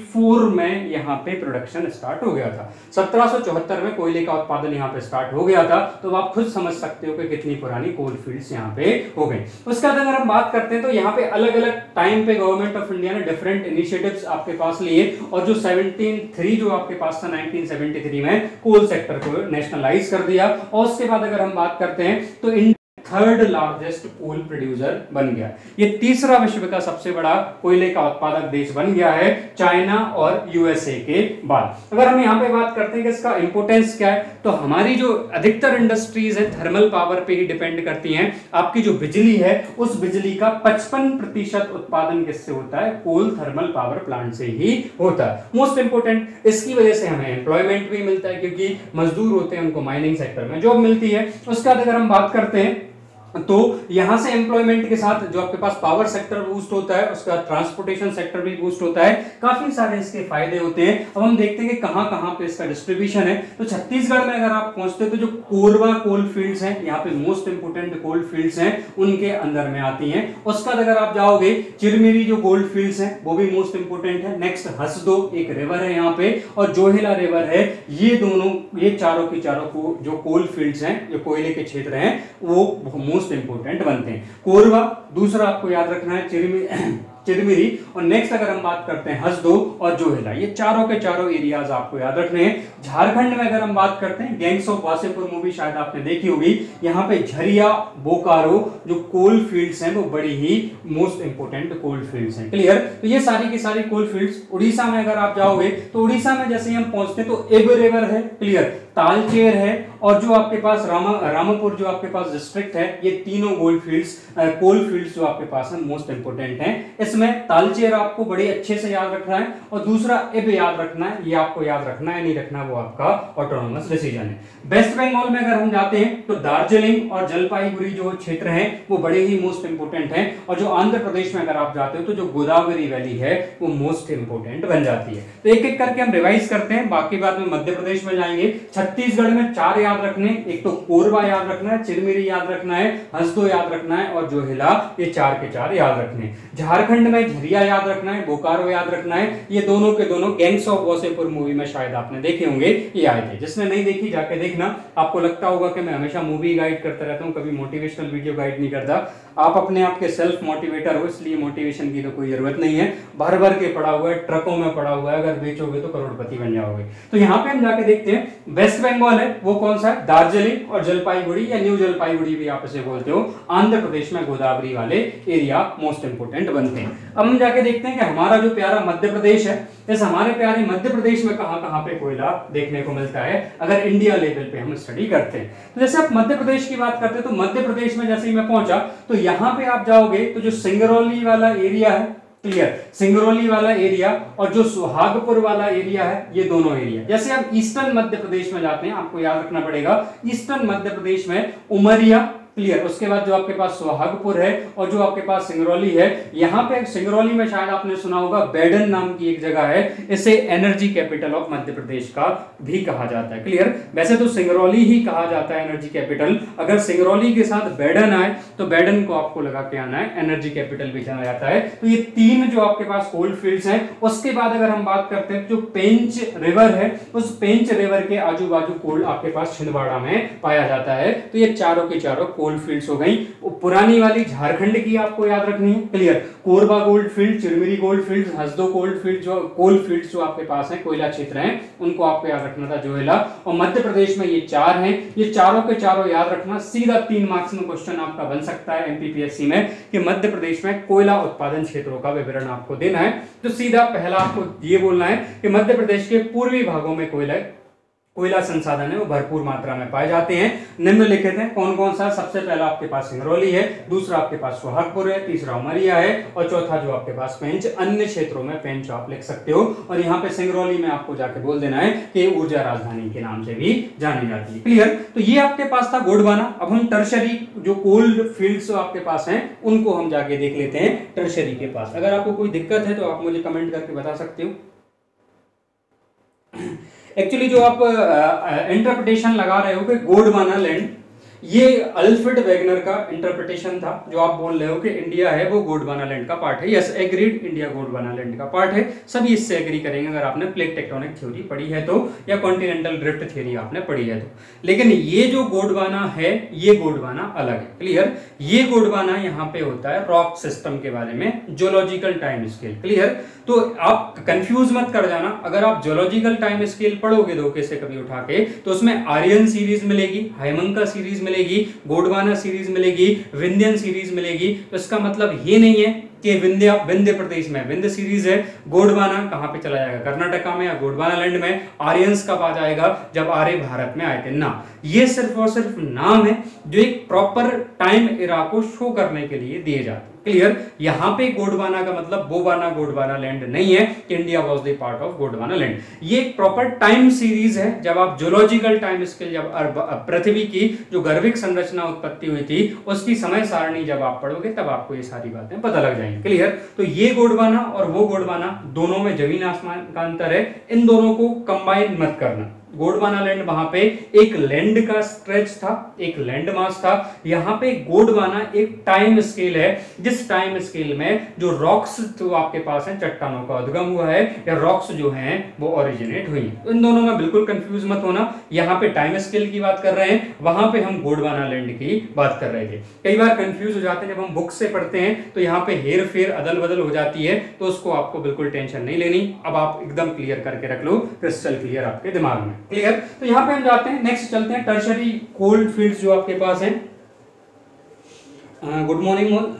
में यहाँ पे प्रोडक्शन स्टार्ट हो गया था। सत्रह सौ चौहत्तर में कोयले का उत्पादन यहाँ पे स्टार्ट हो गया था। तो आप खुद समझ सकते हो कि कितनी पुरानी कोल फील्ड्स यहाँ पे हो गई। उसके बाद अगर हम बात करते हैं तो यहाँ पे अलग अलग टाइम पे गवर्नमेंट ऑफ इंडिया ने डिफरेंट इनिशिएटिव्स आपके पास लिए, और जो सेवनटीन जो आपके पास था नाइनटीन सेवेंटी थ्री में कोल सेक्टर को नेशनलाइज कर दिया। और उसके बाद अगर हम बात करते हैं तो India third largest coal producer बन गया। ये तीसरा विश्व का सबसे बड़ा कोयले का उत्पादक देश बन गया है, चाइना और यूएसए के बाद। अगर हम यहाँ पे बात करते हैं कि इसका इंपोर्टेंस क्या है, तो हमारी जो अधिकतर इंडस्ट्रीज है थर्मल पावर पे ही डिपेंड करती हैं। आपकी जो बिजली है उस बिजली का पचपन प्रतिशत उत्पादन किससे होता है, कोल थर्मल पावर प्लांट से ही होता है। मोस्ट इंपोर्टेंट, इसकी वजह से हमें एम्प्लॉयमेंट भी मिलता है क्योंकि मजदूर होते हैं, उनको माइनिंग सेक्टर में जॉब मिलती है। उसके बाद अगर हम बात करते हैं तो यहां से एम्प्लॉयमेंट के साथ जो आपके पास पावर सेक्टर बूस्ट होता है, उसका ट्रांसपोर्टेशन सेक्टर भी बूस्ट होता है, काफी सारे इसके फायदे होते हैं। अब हम देखते हैं कि कहां कहां पे इसका डिस्ट्रीब्यूशन है। तो छत्तीसगढ़ में अगर आप पहुंचते तो जो कोरबा कोल फील्ड्स हैं, यहाँ पे मोस्ट इंपोर्टेंट कोल फील्ड्स हैं, उनके अंदर में आती हैं। उसका अगर आप जाओगे चिरमिरी जो गोल्ड फील्ड्स हैं वो भी मोस्ट इंपोर्टेंट है। नेक्स्ट हसदो एक रिवर है यहाँ पे, और जोहेला रिवर है। ये दोनों, ये चारों की चारों को जो कोल फील्ड्स हैं, जो कोयले के क्षेत्र हैं, वो मोस्ट इंपोर्टेंट बनते हैं। कोरबा दूसरा आपको याद रखना है, चिरमिरी चिरमिरी और नेक्स्ट अगर हम बात करते हैं हसदो और जोहेला, ये चारों के चारों एरियाज आपको याद रखने हैं। झारखंड में अगर हम बात करते हैं, गैंग्स ऑफ वासेपुर मूवी शायद आपने देखी होगी, यहाँ पे झरिया बोकारो जो कोल फील्ड्स हैं वो बड़ी ही मोस्ट इंपोर्टेंट कोल फील्ड्स हैं। क्लियर? तो ये सारी की सारी कोल फील्ड्स। उड़ीसा में अगर आप जाओगे तो उड़ीसा में जैसे हम पहुंचते तो एब रिवर है, क्लियर, तालचेर है, और जो आपके पास रामा रामपुर जो आपके पास डिस्ट्रिक्ट है, ये तीनों गोल्ड फील्ड्स कोल फील्ड्स जो आपके पास है मोस्ट इंपोर्टेंट हैं। इसमें तालचेर आपको बड़े अच्छे से याद रखना है, और दूसरा एब याद रखना है। ये आपको याद रखना है, नहीं रखना वो आपका ऑटोनोमस डिसीजन है। वेस्ट बंगाल में अगर हम जाते हैं तो दार्जिलिंग और जलपाईगुड़ी जो क्षेत्र हैं वो बड़े ही मोस्ट इंपोर्टेंट हैं। और जो आंध्र प्रदेश में अगर आप जाते हो तो जो गोदावरी वैली है वो मोस्ट इंपोर्टेंट बन जाती है। तो एक एक करके हम रिवाइज करते हैं, बाकी बाद में मध्य प्रदेश में जाएंगे। छत्तीसगढ़ में चार याद रखने, एक तो कोरबा याद रखना है, चिरमिरी याद रखना है, हसदो याद रखना है, और जोहेला, ये चार के चार याद रखने। झारखंड में झरिया याद रखना है, बोकारो याद रखना है। ये दोनों के दोनों गैंग्स ऑफ वासेपुर मूवी में शायद आपने देखे होंगे, ये आए थे। जिसने नहीं देखी जाके देखना। आपको लगता होगा कि मैं हमेशा मूवी गाइड करता रहता हूँ, कभी मोटिवेशनल वीडियो गाइड नहीं करता। आप अपने आप के सेल्फ मोटिवेटर हो, इसलिए मोटिवेशन की तो कोई जरूरत नहीं है। भर भर के पड़ा हुआ है, ट्रकों में पड़ा हुआ है, अगर बेचोगे तो करोड़पति बन जाओगे। तो यहाँ पे हम जाके देखते हैं। वेस्ट बंगाल है वो कौन सा है, दार्जिलिंग और जलपाईगुड़ी या न्यू जलपाईगुड़ी भी आप इसे बोलते हो। आंध्र प्रदेश में गोदावरी वाले एरिया मोस्ट इंपोर्टेंट बनते हैं। अब हम जाके देखते हैं कि हमारा जो प्यारा मध्य प्रदेश है, इस हमारे प्यारे मध्य प्रदेश में कहां कहां पे कोयला देखने को मिलता है अगर इंडिया लेवल पे हम स्टडी करते हैं। तो जैसे आप मध्य प्रदेश की बात करते हैं तो मध्य प्रदेश में जैसे ही मैं पहुंचा तो यहां पे आप जाओगे तो जो सिंगरौली वाला एरिया है, क्लियर, सिंगरौली वाला एरिया और जो सुहागपुर वाला एरिया है, ये दोनों एरिया। जैसे आप ईस्टर्न मध्य प्रदेश में जाते हैं, आपको याद रखना पड़ेगा, ईस्टर्न मध्य प्रदेश में उमरिया, क्लियर, उसके बाद जो आपके पास सुहागपुर है और जो आपके पास सिंगरौली है। यहाँ पे सिंगरौली में शायद आपने सुना होगा बैडन नाम की एक जगह है, इसे energy capital of Madhya Pradesh का भी कहा जाता है। क्लियर, वैसे तो सिंगरौली ही कहा जाता है एनर्जी कैपिटल, अगर सिंगरौली के साथ बैडन आए तो बैडन को आपको लगा के आना है, एनर्जी कैपिटल भी जाना जाता है। तो ये तीन जो आपके पास कोल्ड फील्ड्स हैं। उसके बाद अगर हम बात करते हैं जो पेंच रिवर है, उस पेंच रिवर के आजू बाजू कोल आपके पास छिंदवाड़ा में पाया जाता है। तो ये चारों के चारों कोल्ड फील्ड्स हो गई। पुरानी वाली झारखंड की आपको याद रखनी है, clear, Korba coal field, Chirimiri coal field, Hasdeo coal field, जो कोल फील्ड्स जो आपके पास हैं, कोयला क्षेत्र हैं, उनको आपको याद रखना था, जोहेला। और मध्य प्रदेश में ये चार हैं, ये चारों के चारों याद रखना। सीधा तीन मार्क्स में क्वेश्चन आपका बन सकता है एमपीपीएससी में कि मध्य प्रदेश में कोयला उत्पादन क्षेत्रों का विवरण आपको देना है। तो सीधा पहला आपको ये बोलना है कि मध्य प्रदेश के पूर्वी भागों में कोयला कोयला संसाधन है वो भरपूर मात्रा में पाए जाते हैं। निम्नलिखित हैं कौन कौन सा। सबसे पहला आपके पास सिंगरौली है, दूसरा आपके पास सुहागपुर है, तीसरा उमरिया है और चौथा जो आपके पास पेंच। अन्य क्षेत्रों में पेंच आप लिख सकते हो। और यहाँ पे सिंगरौली में आपको जाके बोल देना है कि ऊर्जा राजधानी के नाम से भी जानी जाती है। क्लियर, तो ये आपके पास था गोंडवाना। अब हम टर्शरी जो कोल्ड फील्ड्स आपके पास हैं उनको हम जाके देख लेते हैं टर्शरी के पास। अगर आपको कोई दिक्कत है तो आप मुझे कमेंट करके बता सकते हो। एक्चुअली जो आप इंटरप्रिटेशन लगा रहे हो कि गोंडवाना लैंड, ये अल्फ्रेड वेगनर का इंटरप्रिटेशन था, जो आप बोल रहे हो कि इंडिया है वो गोंडवानालैंड का पार्ट है। यस एग्रीड, इंडिया गोंडवानालैंड का पार्ट है, सभी इससे एग्री करेंगे अगर आपने प्लेट टेक्टोनिक थ्योरी पढ़ी है तो, या कॉन्टिनेंटल ड्रिफ्ट थ्योरी आपने पढ़ी है तो। लेकिन ये जो गोंडवाना है ये गोंडवाना अलग है, क्लियर। ये गोंडवाना यहाँ पे होता है रॉक सिस्टम के बारे में, जियोलॉजिकल टाइम स्केल, क्लियर। तो आप कंफ्यूज मत कर जाना, अगर आप जियोलॉजिकल टाइम स्केल पढ़ोगे धोखे से कभी उठा के तो उसमें आर्यन सीरीज मिलेगी, हाइमंका सीरीज मिलेगी, गोंडवाना सीरीज मिलेगी, विंध्यन सीरीज मिलेगी। तो इसका मतलब ये नहीं है कि विंध्य विंध्य प्रदेश में विंध्य सीरीज है, गोंडवाना कहां पे चला जाएगा, कर्नाटका में या गोंडवानालैंड में आर्यंस कब आ जाएगा, जब आर्य भारत में आए थे ना। ये सिर्फ और सिर्फ नाम है जो एक प्रॉपर टाइम एरा को शो करने के लिए दिए जाते हैं, क्लियर। यहाँ पे गोंडवाना का मतलब बोबाना गोंडवानालैंड नहीं है कि India was the part of Gondwanaland. ये एक प्रॉपर टाइम सीरीज है, जब आप जियोलॉजिकल टाइम स्केल, जब पृथ्वी की जो गर्भिक संरचना उत्पत्ति हुई थी उसकी समय सारणी जब आप पढ़ोगे तब आपको ये सारी बातें पता लग जाएंगी, क्लियर। तो ये गोंडवाना और वो गोंडवाना दोनों में जमीन आसमान का अंतर है, इन दोनों को कंबाइन मत करना। गोंडवानालैंड वहां पे एक लैंड का स्ट्रेच था, एक लैंड मास था, यहाँ पे गोंडवाना एक टाइम स्केल है, जिस टाइम स्केल में जो रॉक्स जो आपके पास हैं, चट्टानों का उद्गम हुआ है या रॉक्स जो हैं वो ओरिजिनेट हुई। तो इन दोनों में बिल्कुल कंफ्यूज मत होना, यहाँ पे टाइम स्केल की बात कर रहे हैं, वहां पे हम गोंडवानालैंड की बात कर रहे थे। कई बार कंफ्यूज हो जाते हैं जब हम बुक से पढ़ते हैं तो यहाँ पे हेर फेर अदल बदल हो जाती है, तो उसको आपको बिल्कुल टेंशन नहीं लेनी। अब आप एकदम क्लियर करके रख लो, क्रिस्टल क्लियर आपके दिमाग में, क्लियर। तो यहां पे हम जाते हैं, नेक्स्ट चलते हैं टर्शरी कोल्ड फील्ड्स जो आपके पास हैं। गुड मॉर्निंग मोल।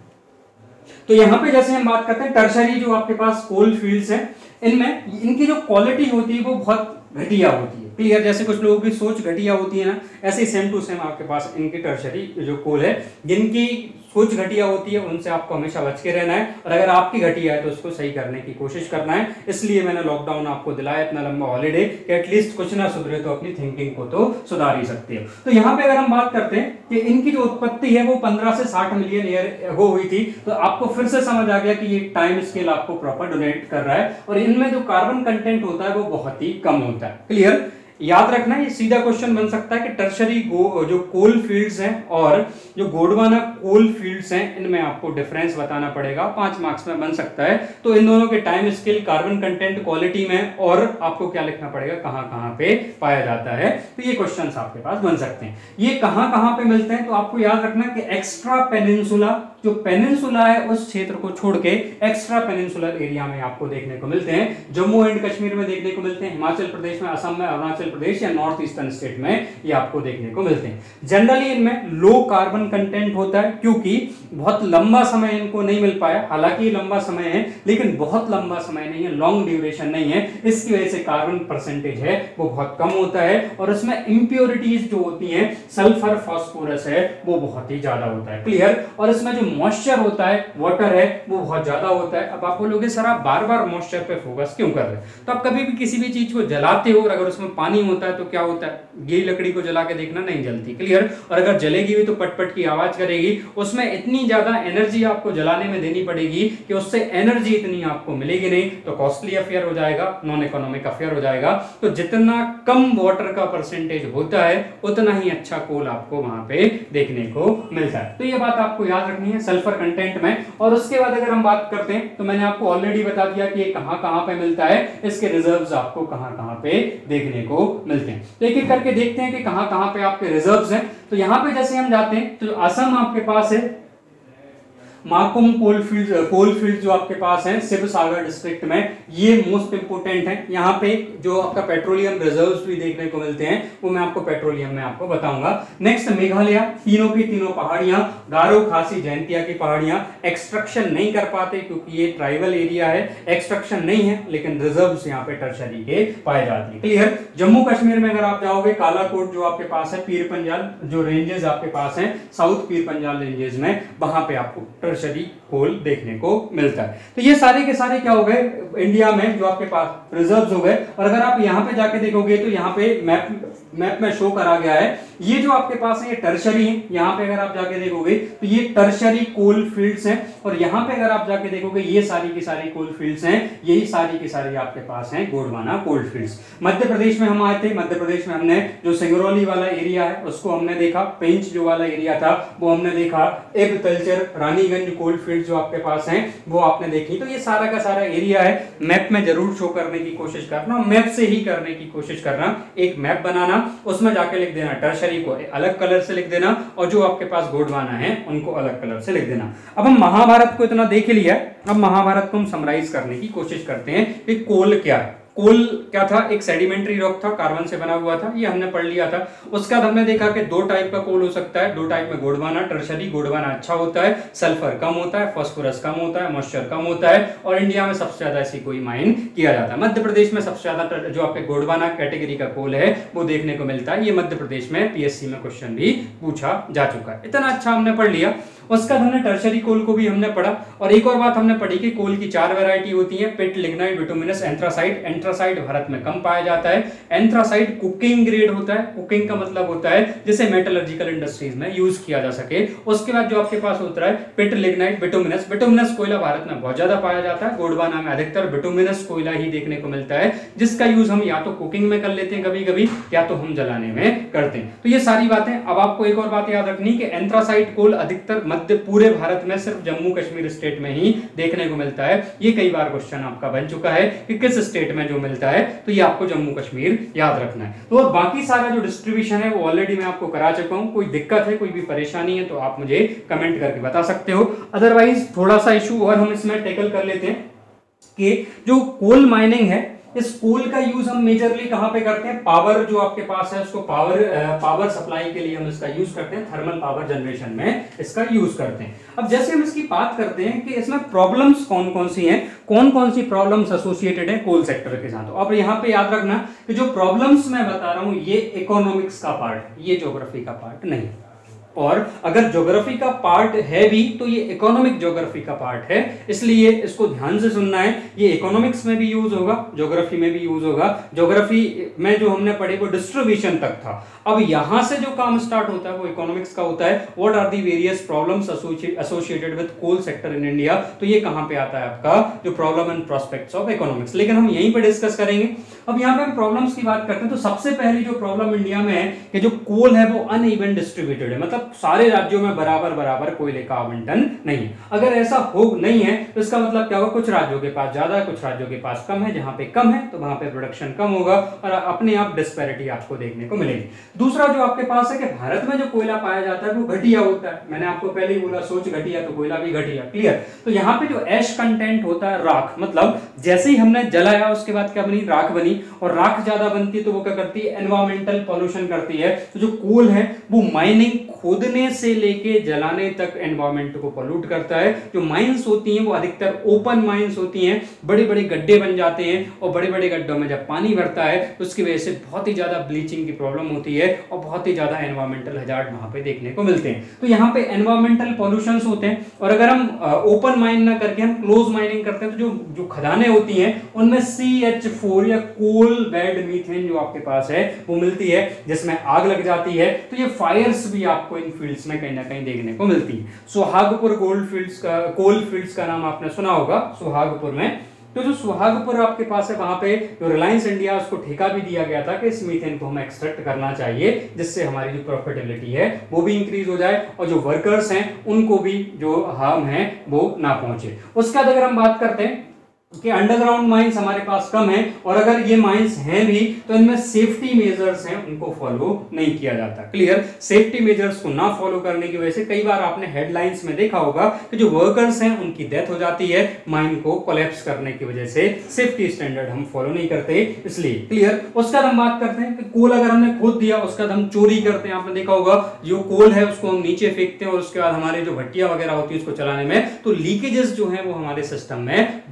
तो यहां पे जैसे हम बात करते हैं टर्शरी जो आपके पास कोल्ड फील्ड्स हैं, इनमें इनकी जो क्वालिटी होती है वो बहुत घटिया होती है, क्लियर। जैसे कुछ लोगों की सोच घटिया होती है ना, ऐसे ही सेम टू सेम आपके पास इनकी टर्शरी जो कोल है, जिनकी सोच घटिया होती है उनसे आपको हमेशा बच के रहना है, और अगर आपकी घटिया है तो उसको सही करने की कोशिश करना है। इसलिए मैंने लॉकडाउन आपको दिलाया, इतना लंबा हॉलीडे, कि एटलीस्ट कुछ ना सुधरे तो अपनी थिंकिंग को तो सुधार ही सकते हो। तो यहाँ पे अगर हम बात करते हैं कि इनकी जो उत्पत्ति है वो पंद्रह से साठ मिलियन ईयर अगो हुई थी, तो आपको फिर से समझ आ गया कि ये टाइम स्केल आपको प्रॉपर डोनेट कर रहा है, और इनमें जो कार्बन कंटेंट होता है वो बहुत ही कम होता है, क्लियर। याद रखना, ये सीधा क्वेश्चन बन सकता है कि टर्शरी जो कोल फील्ड्स हैं और जो गोंडवाना कोल फील्ड्स हैं, इनमें आपको डिफरेंस बताना पड़ेगा, पांच मार्क्स में बन सकता है। तो इन दोनों के time scale, carbon content, quality में, और आपको क्या लिखना पड़ेगा, कहां कहां पे पाया जाता है। तो ये क्वेश्चंस आपके पास बन सकते हैं। ये कहां कहां पे मिलते हैं, तो आपको याद रखना कि एक्स्ट्रा पेनिनसुला, जो पेनिनसुला है उस क्षेत्र को छोड़ के एक्स्ट्रा पेनिनसुलर एरिया में आपको देखने को मिलते हैं। जम्मू एंड कश्मीर में देखने को मिलते हैं, हिमाचल प्रदेश में, असम में, अरुणाचल प्रदेश या नॉर्थ ईस्टर्न स्टेट में ये आपको देखने को मिलते हैं। जनरली इनमें लो कार्बन कंटेंट होता है, क्योंकि बहुत लंबा समय इनको नहीं मिल पाया। हालांकि ये लंबा समय है लेकिन बहुत लंबा समय नहीं है, लॉन्ग ड्यूरेशन नहीं है, इसकी वजह से कार्बन परसेंटेज है वो बहुत कम होता है, और इसमें इंप्योरिटीज जो होती हैं, सल्फर, फास्फोरस है, वो बहुत ही ज्यादा होता है, क्लियर। और इसमें जो मॉइस्चर होता है, वाटर है, वो बहुत ज्यादा होता है। अब आप बोलोगे सर आप बार बार मॉइस्चर पे फोकस क्यों कर रहे हैं, तो आप कभी भी किसी भी चीज को जलाते हो और अगर उसमें पानी होता है तो क्या होता है, गीली लकड़ी को जला के देखना, नहीं जलती, क्लियर। और अगर जलेगी भी तो पटपट की आवाज करेगी, उसमें इतनी ज्यादा एनर्जी आपको जलाने में देनी पड़ेगी कि उससे एनर्जी इतनी आपको मिलेगी नहीं, तो कॉस्टली अफेयर हो जाएगा, नॉन इकोनॉमिक अफेयर हो जाएगा। तो जितना कम वाटर का परसेंटेज होता है उतना ही अच्छा कोल आपको वहां पे देखने को मिलता है। तो ये बात आपको याद रखनी है सल्फर कंटेंट में। और उसके बाद अगर हम बात करते हैं तो मैंने आपको ऑलरेडी बता दिया कि ये कहां कहां पे मिलता है, इसके रिजर्व्स आपको कहां कहां पे देखने को मिलते हैं। तो एक एक करके देखते हैं कि कहां कहां पे आपके रिजर्व्स हैं। तो यहां पे जैसे हम जाते हैं तो असम आपके पास है, माकुम कोलफील्ड, कोलफील्ड जो आपके पास है शिवसागर डिस्ट्रिक्ट में, ये मोस्ट इंपोर्टेंट है। यहाँ पे जो आपका पेट्रोलियम रिजर्व्स भी देखने को मिलते हैं, वो मैं आपको पेट्रोलियम में आपको बताऊंगा। नेक्स्ट मेघालय, तीनों की तीनों पहाड़ियां, गारो, खासी, जयंतिया की पहाड़ियां, एक्सट्रैक्शन नहीं कर पाते क्योंकि ये ट्राइबल एरिया है, एक्सट्रैक्शन नहीं है, लेकिन रिजर्व्स यहाँ पे टर्शरी के पाए जाते हैं, क्लियर। जम्मू कश्मीर में अगर आप जाओगे, कालाकोट जो आपके पास है, पीर पंजाल जो रेंजेस आपके पास है, साउथ पीर पंजाल रेंजेस में, वहां पे आपको टर्शरी कोल देखने को मिलता है। तो ये सारे के सारे क्या हो गए इंडिया में जो आपके पास रिजर्व्स हो गए। और अगर आप यहाँ पे जाके देखोगे तो यहाँ पे मैप मैप में शो करा गया है, ये जो आपके पास है ये टर्शरी है। यहाँ पे अगर आप जाके देखोगे तो ये टर्शरी कोल फील्ड्स हैं, और यहाँ पे अगर आप जाके देखोगे ये सारी की सारी कोल फील्ड्स हैं, यही सारी की सारी आपके पास हैं गोंडवाना कोल फील्ड्स। मध्य प्रदेश में हम आए थे, मध्य प्रदेश में हमने जो सिंगरौली वाला एरिया है उसको हमने देखा, पेंच जो वाला एरिया था वो हमने देखा, एब तलचर रानीगंज कोल फील्ड जो आपके पास हैं वो आपने देखी। तो ये सारा का सारा एरिया है, मैप में जरूर शो करने की कोशिश करना, मैप से ही करने की कोशिश करना, एक मैप बनाना, उसमें जाके लिख देना टर्शरी को अलग कलर से लिख देना, और जो आपके पास गोंडवाना है उनको अलग कलर से लिख देना। अब हम महाभारत को इतना देख लिया, अब महाभारत को हम समराइज करने की कोशिश करते हैं कि कोल क्या है। कोल क्या था, एक सेडिमेंट्री रॉक था, कार्बन से बना हुआ था, ये हमने पढ़ लिया था। उसके बाद हमने देखा कि दो टाइप का कोल हो सकता है, दो टाइप में गोंडवाना, टर्शरी। गोंडवाना अच्छा होता है, सल्फर कम होता है, फास्फोरस कम होता है, मॉइस्चर कम होता है, और इंडिया में सबसे ज्यादा ऐसी कोई माइन किया जाता है। मध्य प्रदेश में सबसे ज्यादा जो आपके गोंडवाना कैटेगरी का कोल है वो देखने को मिलता है। ये मध्य प्रदेश में पीएससी में क्वेश्चन भी पूछा जा चुका है। इतना अच्छा हमने पढ़ लिया। उसका हमने टर्शरी कोल को भी हमने पढ़ा, और एक और बात हमने पढ़ी कि कोल की चार वैरायटी होती है, peat, lignite, bituminous, anthracite. Anthracite Bharat में कम पाया जाता है। एंथ्रासाइट कुकिंग ग्रेड होता है, कुकिंग का मतलब होता है जिसे मेटलर्जिकल इंडस्ट्रीज में यूज किया जा सके। उसके बाद जो आपके पास होता है पिट, लिग्नाइट, बिटुमिनस। बिटुमिनस कोयला भारत में बहुत ज्यादा पाया जाता है, गोंडवाना में अधिकतर बिटुमिनस कोयला ही देखने को मिलता है, जिसका यूज हम या तो कुकिंग में कर लेते हैं कभी कभी, या तो हम जलाने में करते हैं। तो ये सारी बातें। अब आपको एक और बात याद रखनी कि एंथ्रासाइट कोल अधिकतर मध्य पूरे भारत में सिर्फ जम्मू कश्मीर स्टेट में ही देखने को मिलता है। ये कई बार क्वेश्चन आपका बन चुका है कि किस स्टेट में जो मिलता है, तो ये आपको जम्मू कश्मीर याद रखना है। तो और बाकी सारा जो डिस्ट्रीब्यूशन है वो ऑलरेडी मैं आपको करा चुका हूं। कोई दिक्कत है, कोई भी परेशानी है तो आप मुझे कमेंट करके बता सकते हो। अदरवाइज थोड़ा सा इशू और हम इसमें टैकल कर लेते हैं कि जो कोल माइनिंग है, इस कोल का यूज हम मेजरली कहां पे करते हैं, पावर जो आपके पास है उसको पावर पावर सप्लाई के लिए हम इसका यूज करते हैं, थर्मल पावर जनरेशन में इसका यूज करते हैं। अब जैसे हम इसकी बात करते हैं कि इसमें प्रॉब्लम्स कौन कौन सी हैं, कौन कौन सी प्रॉब्लम्स एसोसिएटेड है कोल सेक्टर के साथ। तो अब यहां पे याद रखना कि जो प्रॉब्लम्स मैं बता रहा हूं ये इकोनॉमिक्स का पार्ट है, ये ज्योग्राफी का पार्ट नहीं। और अगर ज्योग्राफी का पार्ट है भी तो ये इकोनॉमिक ज्योग्राफी का पार्ट है, इसलिए इसको ध्यान से सुनना है। ये इकोनॉमिक्स में भी यूज होगा, ज्योग्राफी में भी यूज होगा। ज्योग्राफी में जो हमने पढ़े वो डिस्ट्रीब्यूशन तक था, अब यहां से जो काम स्टार्ट होता है वो इकोनॉमिक्स का होता है। What are the various problems associated with coal sector in India, तो ये कहां पे आता है आपका जो problem and prospects of economics, लेकिन हम यहीं पे डिस्कस करेंगे। अब यहां पे हम प्रॉब्लम्स की बात करते हैं तो सबसे पहली जो प्रॉब्लम इंडिया में है कि जो कोल है वो अनइवन डिस्ट्रीब्यूटेड है, मतलब सारे राज्यों में बराबर बराबर कोयले का आवंटन नहीं है। अगर ऐसा हो नहीं है तो इसका मतलब क्या होगा, कुछ राज्यों के पास ज्यादा है, कुछ राज्यों के पास कम है। जहां पे कम है तो वहां पे प्रोडक्शन कम होगा और अपने आप डिस्पैरिटी आपको देखने को मिलेगी। दूसरा जो आपके पास है कि भारत में जो कोयला पाया जाता है वो घटिया होता है। मैंने आपको पहले ही बोला, सोच घटिया तो कोयला भी घटिया, क्लियर। तो यहाँ पे जो ऐश कंटेंट होता है, राख, मतलब जैसे ही हमने जलाया उसके बाद क्या बनी, राख बनी, और राख ज्यादा बनती है तो वो क्या करती है, एनवायरमेंटल पॉल्यूशन करती है। तो जो कोल है वो माइनिंग खोदने से लेके जलाने तक एनवायरमेंट को पॉल्यूट करता है। जो माइंस होती हैं वो अधिकतर ओपन माइंस होती हैं, बड़े बड़े गड्ढे बन जाते हैं, और बड़े बड़े गड्ढों में जब पानी भरता है तो उसकी वजह से बहुत ही ज्यादा ब्लीचिंग की प्रॉब्लम होती है और बहुत ही ज्यादा एनवायरमेंटल हजार्ड वहां पे देखने को मिलते हैं। तो यहाँ पे एनवायरमेंटल पॉल्यूशंस होते हैं। और अगर हम ओपन माइन ना करके हम क्लोज माइनिंग करते हैं तो जो जो खदानें होती हैं उनमें सी एच फोर या कोल बेड मीथेन जो आपके पास है वो मिलती है, जिसमें आग लग जाती है। तो ये फायर्स भी आपको इन फील्ड्स में कहीं ना कहीं देखने को मिलती है। सुहागपुर गोल्ड फील्ड्स का कोल फील्ड्स का नाम आपने सुना होगा, सुहागपुर में। तो जो सुहागपुर आपके पास है वहां पे जो रिलायंस इंडिया उसको ठेका भी दिया गया था कि इस मीथेन को हमें एक्सट्रैक्ट करना चाहिए, जिससे हमारी जो प्रॉफिटेबिलिटी है वो भी इंक्रीज हो जाए और जो वर्कर्स हैं उनको भी जो हार्म है वो ना पहुंचे। उसके बाद अगर हम बात करते हैं कि अंडरग्राउंड माइंस हमारे पास कम है, और अगर ये माइंस हैं भी तो इनमें सेफ्टी मेजर्स हैं उनको फॉलो नहीं किया जाता, क्लियर। सेफ्टी मेजर्स को ना फॉलो करने की वजह से कई बार आपने हेडलाइंस में देखा होगा कि जो वर्कर्स हैं उनकी डेथ हो जाती है माइन को कोलैप्स करने की वजह से। सेफ्टी स्टैंडर्ड हम फॉलो नहीं करते इसलिए, क्लियर। उसका हम बात करते हैं कि कोल अगर हमने खोद दिया उसका हम चोरी करते हैं। आपने देखा होगा जो कोल है उसको हम नीचे फेंकते हैं और उसके बाद हमारे जो भट्टियां वगैरह होती है उसको चलाने में तो लीकेजेस जो है वो हमारे सिस्टम में बहुत ही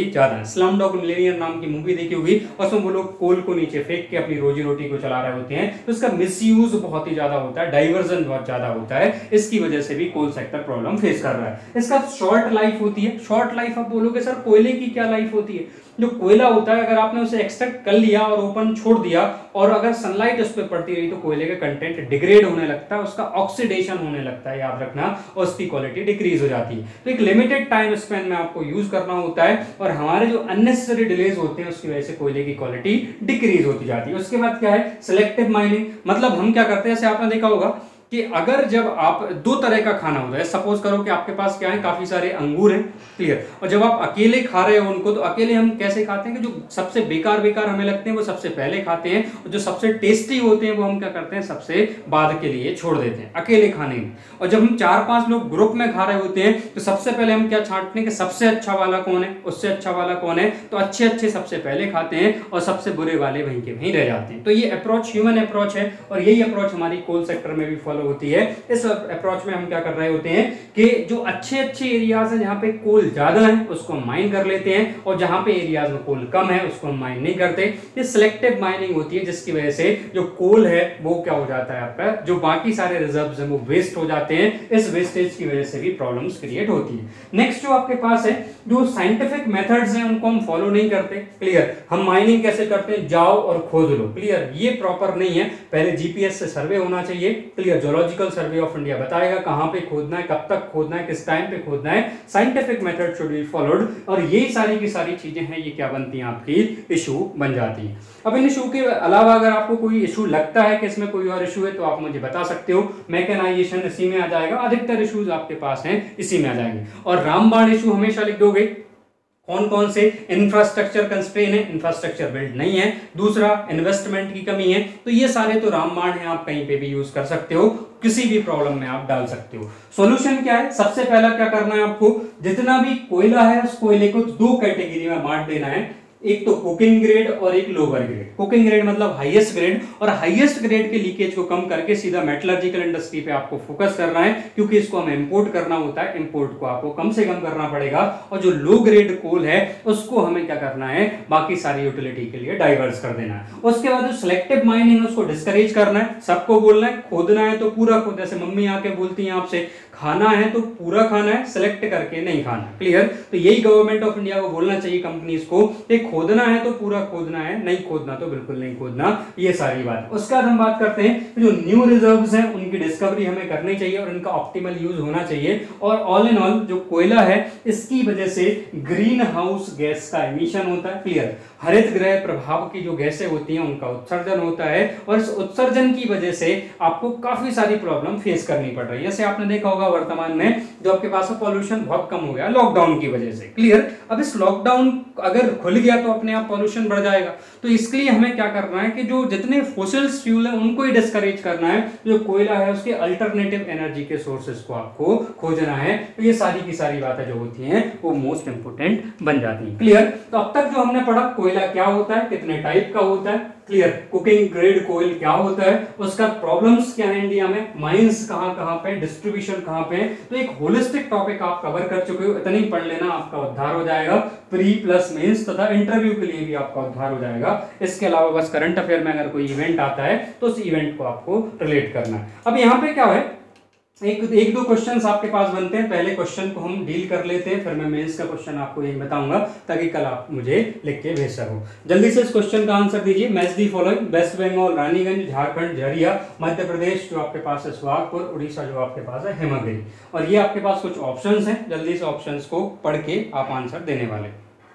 ही ज्यादा है। स्लम डॉग मिलियनेयर नाम की मूवी देखी होगी, उसमें वो लोग कोल को नीचे फेंक के अपनी रोजी रोटी को चला रहे होते हैं, तो इसका मिसयूज बहुत ही ज्यादा होता है, डाइवर्जन बहुत ज्यादा होता है, इसकी वजह से भी कोल सेक्टर प्रॉब्लम फेस कर रहा है। इसका शॉर्ट लाइफ होती है। शॉर्ट लाइफ आप बोलोगे सर कोयले की क्या लाइफ होती है? जो कोयला होता है अगर आपने उसे एक्सट्रैक्ट कर लिया और ओपन छोड़ दिया और अगर सनलाइट उस पर पड़ती रही तो कोयले का कंटेंट डिग्रेड होने लगता है, उसका ऑक्सीडेशन होने लगता है, याद रखना, और उसकी क्वालिटी डिक्रीज हो जाती है। तो एक लिमिटेड टाइम स्पेन में आपको यूज करना होता है और हमारे जो अननेसेसरी डिलेज होते हैं उसकी वजह से कोयले की क्वालिटी डिक्रीज होती जाती है। उसके बाद क्या है? Selective mining. मतलब हम क्या करते हैं, जैसे आपने देखा होगा कि अगर जब आप दो तरह का खाना होता है, सपोज करो कि आपके पास क्या है, काफी सारे अंगूर हैं, क्लियर, और जब आप अकेले खा रहे हो उनको, तो अकेले हम कैसे खाते हैं कि जो सबसे बेकार बेकार हमें लगते हैं वो सबसे पहले खाते हैं, और जो सबसे टेस्टी होते हैं वो हम क्या करते हैं, सबसे बाद के लिए छोड़ देते हैं अकेले खाने में। और जब हम चार पांच लोग ग्रुप में खा रहे होते हैं तो सबसे पहले हम क्या छांटते हैं कि सबसे अच्छा वाला कौन है, उससे अच्छा वाला कौन है, तो अच्छे अच्छे सबसे पहले खाते हैं और सबसे बुरे वाले वहीं के वहीं रह जाते हैं। तो ये अप्रोच ह्यूमन अप्रोच है और यही अप्रोच हमारी कोल सेक्टर में भी फॉलो होती है। इस अप्रोच में हम क्या कर रहे होते हैं कि जो अच्छे अच्छे एरियाज हैं जहां पे कोल ज्यादा है उसको हम माइन कर लेते हैं, और जहां पे एरियाज में कोल कम है उसको हम माइन नहीं करते। ये सिलेक्टिव माइनिंग होती है, जिसकी वजह से जो कोल है वो क्या हो जाता है, आपका जो बाकी सारे रिजर्व्स हैं वो वेस्ट हो जाते हैं। इस वेस्टेज की वजह से भी प्रॉब्लम्स क्रिएट होती है। नेक्स्ट जो आपके पास है, जो साइंटिफिक मेथड्स हैं उनको हम फॉलो नहीं करते, क्लियर। हम माइनिंग कैसे करते हैं, जाओ और खोद लो, क्लियर, ये प्रॉपर नहीं है। पहले जीपीएस से सर्वे होना चाहिए, clear, geological survey of India बताएगा कहां पे खोदना है, कब तक खोदना है, किस टाइम पे खोदना है। Scientific method should be followed, और ये सारी की सारी चीजें हैं, ये क्या बनती हैं, आपकी इशू बन जाती है। अब इन इशू के अलावा अगर आपको कोई इशू लगता है कि इसमें कोई और इशू है तो आप मुझे बता सकते हो। मैकेनाइजेशन इसी में आ जाएगा, अधिकतर इशूज आपके पास हैं इसी में आ जाएंगे। और रामबाण इशू हमेशा लिख दोगे। कौन कौन से? इंफ्रास्ट्रक्चर कंस्ट्रेन है, इंफ्रास्ट्रक्चर बिल्ड नहीं है, दूसरा इन्वेस्टमेंट की कमी है। तो ये सारे तो रामबाण है, आप कहीं पे भी यूज कर सकते हो, किसी भी प्रॉब्लम में आप डाल सकते हो। सॉल्यूशन क्या है? सबसे पहला क्या करना है आपको, जितना भी कोयला है उस कोयले को दो कैटेगरी में बांट देना है, एक तो कुकिंग ग्रेड और एक लोअर ग्रेड। कुकिंग ग्रेड मतलब हाईएस्ट ग्रेड, और हाईएस्ट ग्रेड के लीकेज को कम करके सीधा मेटलर्जिकल इंडस्ट्री पे आपको फोकस करना है, क्योंकि इसको हमें इंपोर्ट करना होता है, इंपोर्ट को आपको कम से कम करना पड़ेगा। और जो लो ग्रेड कोल है उसको हमें क्या करना है, बाकी सारी यूटिलिटी के लिए डाइवर्स कर देना है। उसके बाद जो सिलेक्टिव माइनिंग उसको डिस्करेज करना है, सबको बोलना है खोदना है तो पूरा खोद, जैसे मम्मी आके बोलती है आपसे खाना है तो पूरा खाना है, सिलेक्ट करके नहीं खाना, क्लियर। तो यही गवर्नमेंट ऑफ इंडिया को बोलना चाहिए कंपनीज को कि खोदना है तो पूरा खोदना है, नहीं खोदना तो बिल्कुल नहीं खोदना, ये सारी बात। उसके बाद हम बात करते हैं जो न्यू रिजर्व्स हैं उनकी डिस्कवरी हमें करनी चाहिए और इनका ऑप्टिमल यूज होना चाहिए। और ऑल इन ऑल जो कोयला है इसकी वजह से ग्रीन हाउस गैस का एमिशन होता है, क्लियर, हरित गृह प्रभाव की जो गैसें होती हैं उनका उत्सर्जन होता है, और इस उत्सर्जन की वजह से आपको काफी सारी प्रॉब्लम फेस करनी पड़ रही है। जैसे आपने देखा होगा वर्तमान में जो आपके पास पॉल्यूशन बहुत कम हो गया लॉकडाउन की वजह से, क्लियर। अब इस लॉकडाउन अगर खुल गया तो अपने आप पॉल्यूशन बढ़ जाएगा, तो इसके लिए हमें क्या करना है कि जो जितने फोसिल्स फ्यूल है उनको ही डिस्करेज करना है, जो कोयला है उसके अल्टरनेटिव एनर्जी के सोर्सेज को आपको खोजना है। तो ये सारी की सारी बातें जो होती हैं वो मोस्ट इंपोर्टेंट बन जाती हैं, क्लियर। तो अब तक जो हमने पढ़ा कोयला क्या होता है, कितने टाइप का होता है, क्लियर, कुकिंग ग्रेड कोयल क्या होता है, उसका प्रॉब्लम्स क्या है इंडिया में, माइंस कहां कहां पे, डिस्ट्रीब्यूशन कहां पे, तो एक होलिस्टिक टॉपिक आप कवर कर चुके हो। इतना ही पढ़ लेना, आपका उद्धार हो जाएगा, प्री प्लस मेंस तथा इंटरव्यू के लिए भी आपका उद्धार हो जाएगा। इसके अलावा बस करंट अफेयर में अगर कोई इवेंट आता है तो उस इवेंट को आपको रिलेट करना है। अब यहाँ पे क्या है, एक एक दो क्वेश्चंस आपके पास बनते हैं, पहले क्वेश्चन को हम डील कर लेते हैं, फिर मैं मेंस का क्वेश्चन आपको यही बताऊंगा ताकि कल आप मुझे लिख के भेज सको। जल्दी से इस क्वेश्चन का आंसर दीजिए। Match the following, West Bengal Raniganj, Jharkhand Jharia, Madhya Pradesh जो आपके पास है सुहागपुर, उड़ीसा जो आपके पास है हेमगिरी। और ये आपके पास कुछ ऑप्शंस हैं, जल्दी से ऑप्शंस को पढ़ के आप आंसर देने वाले।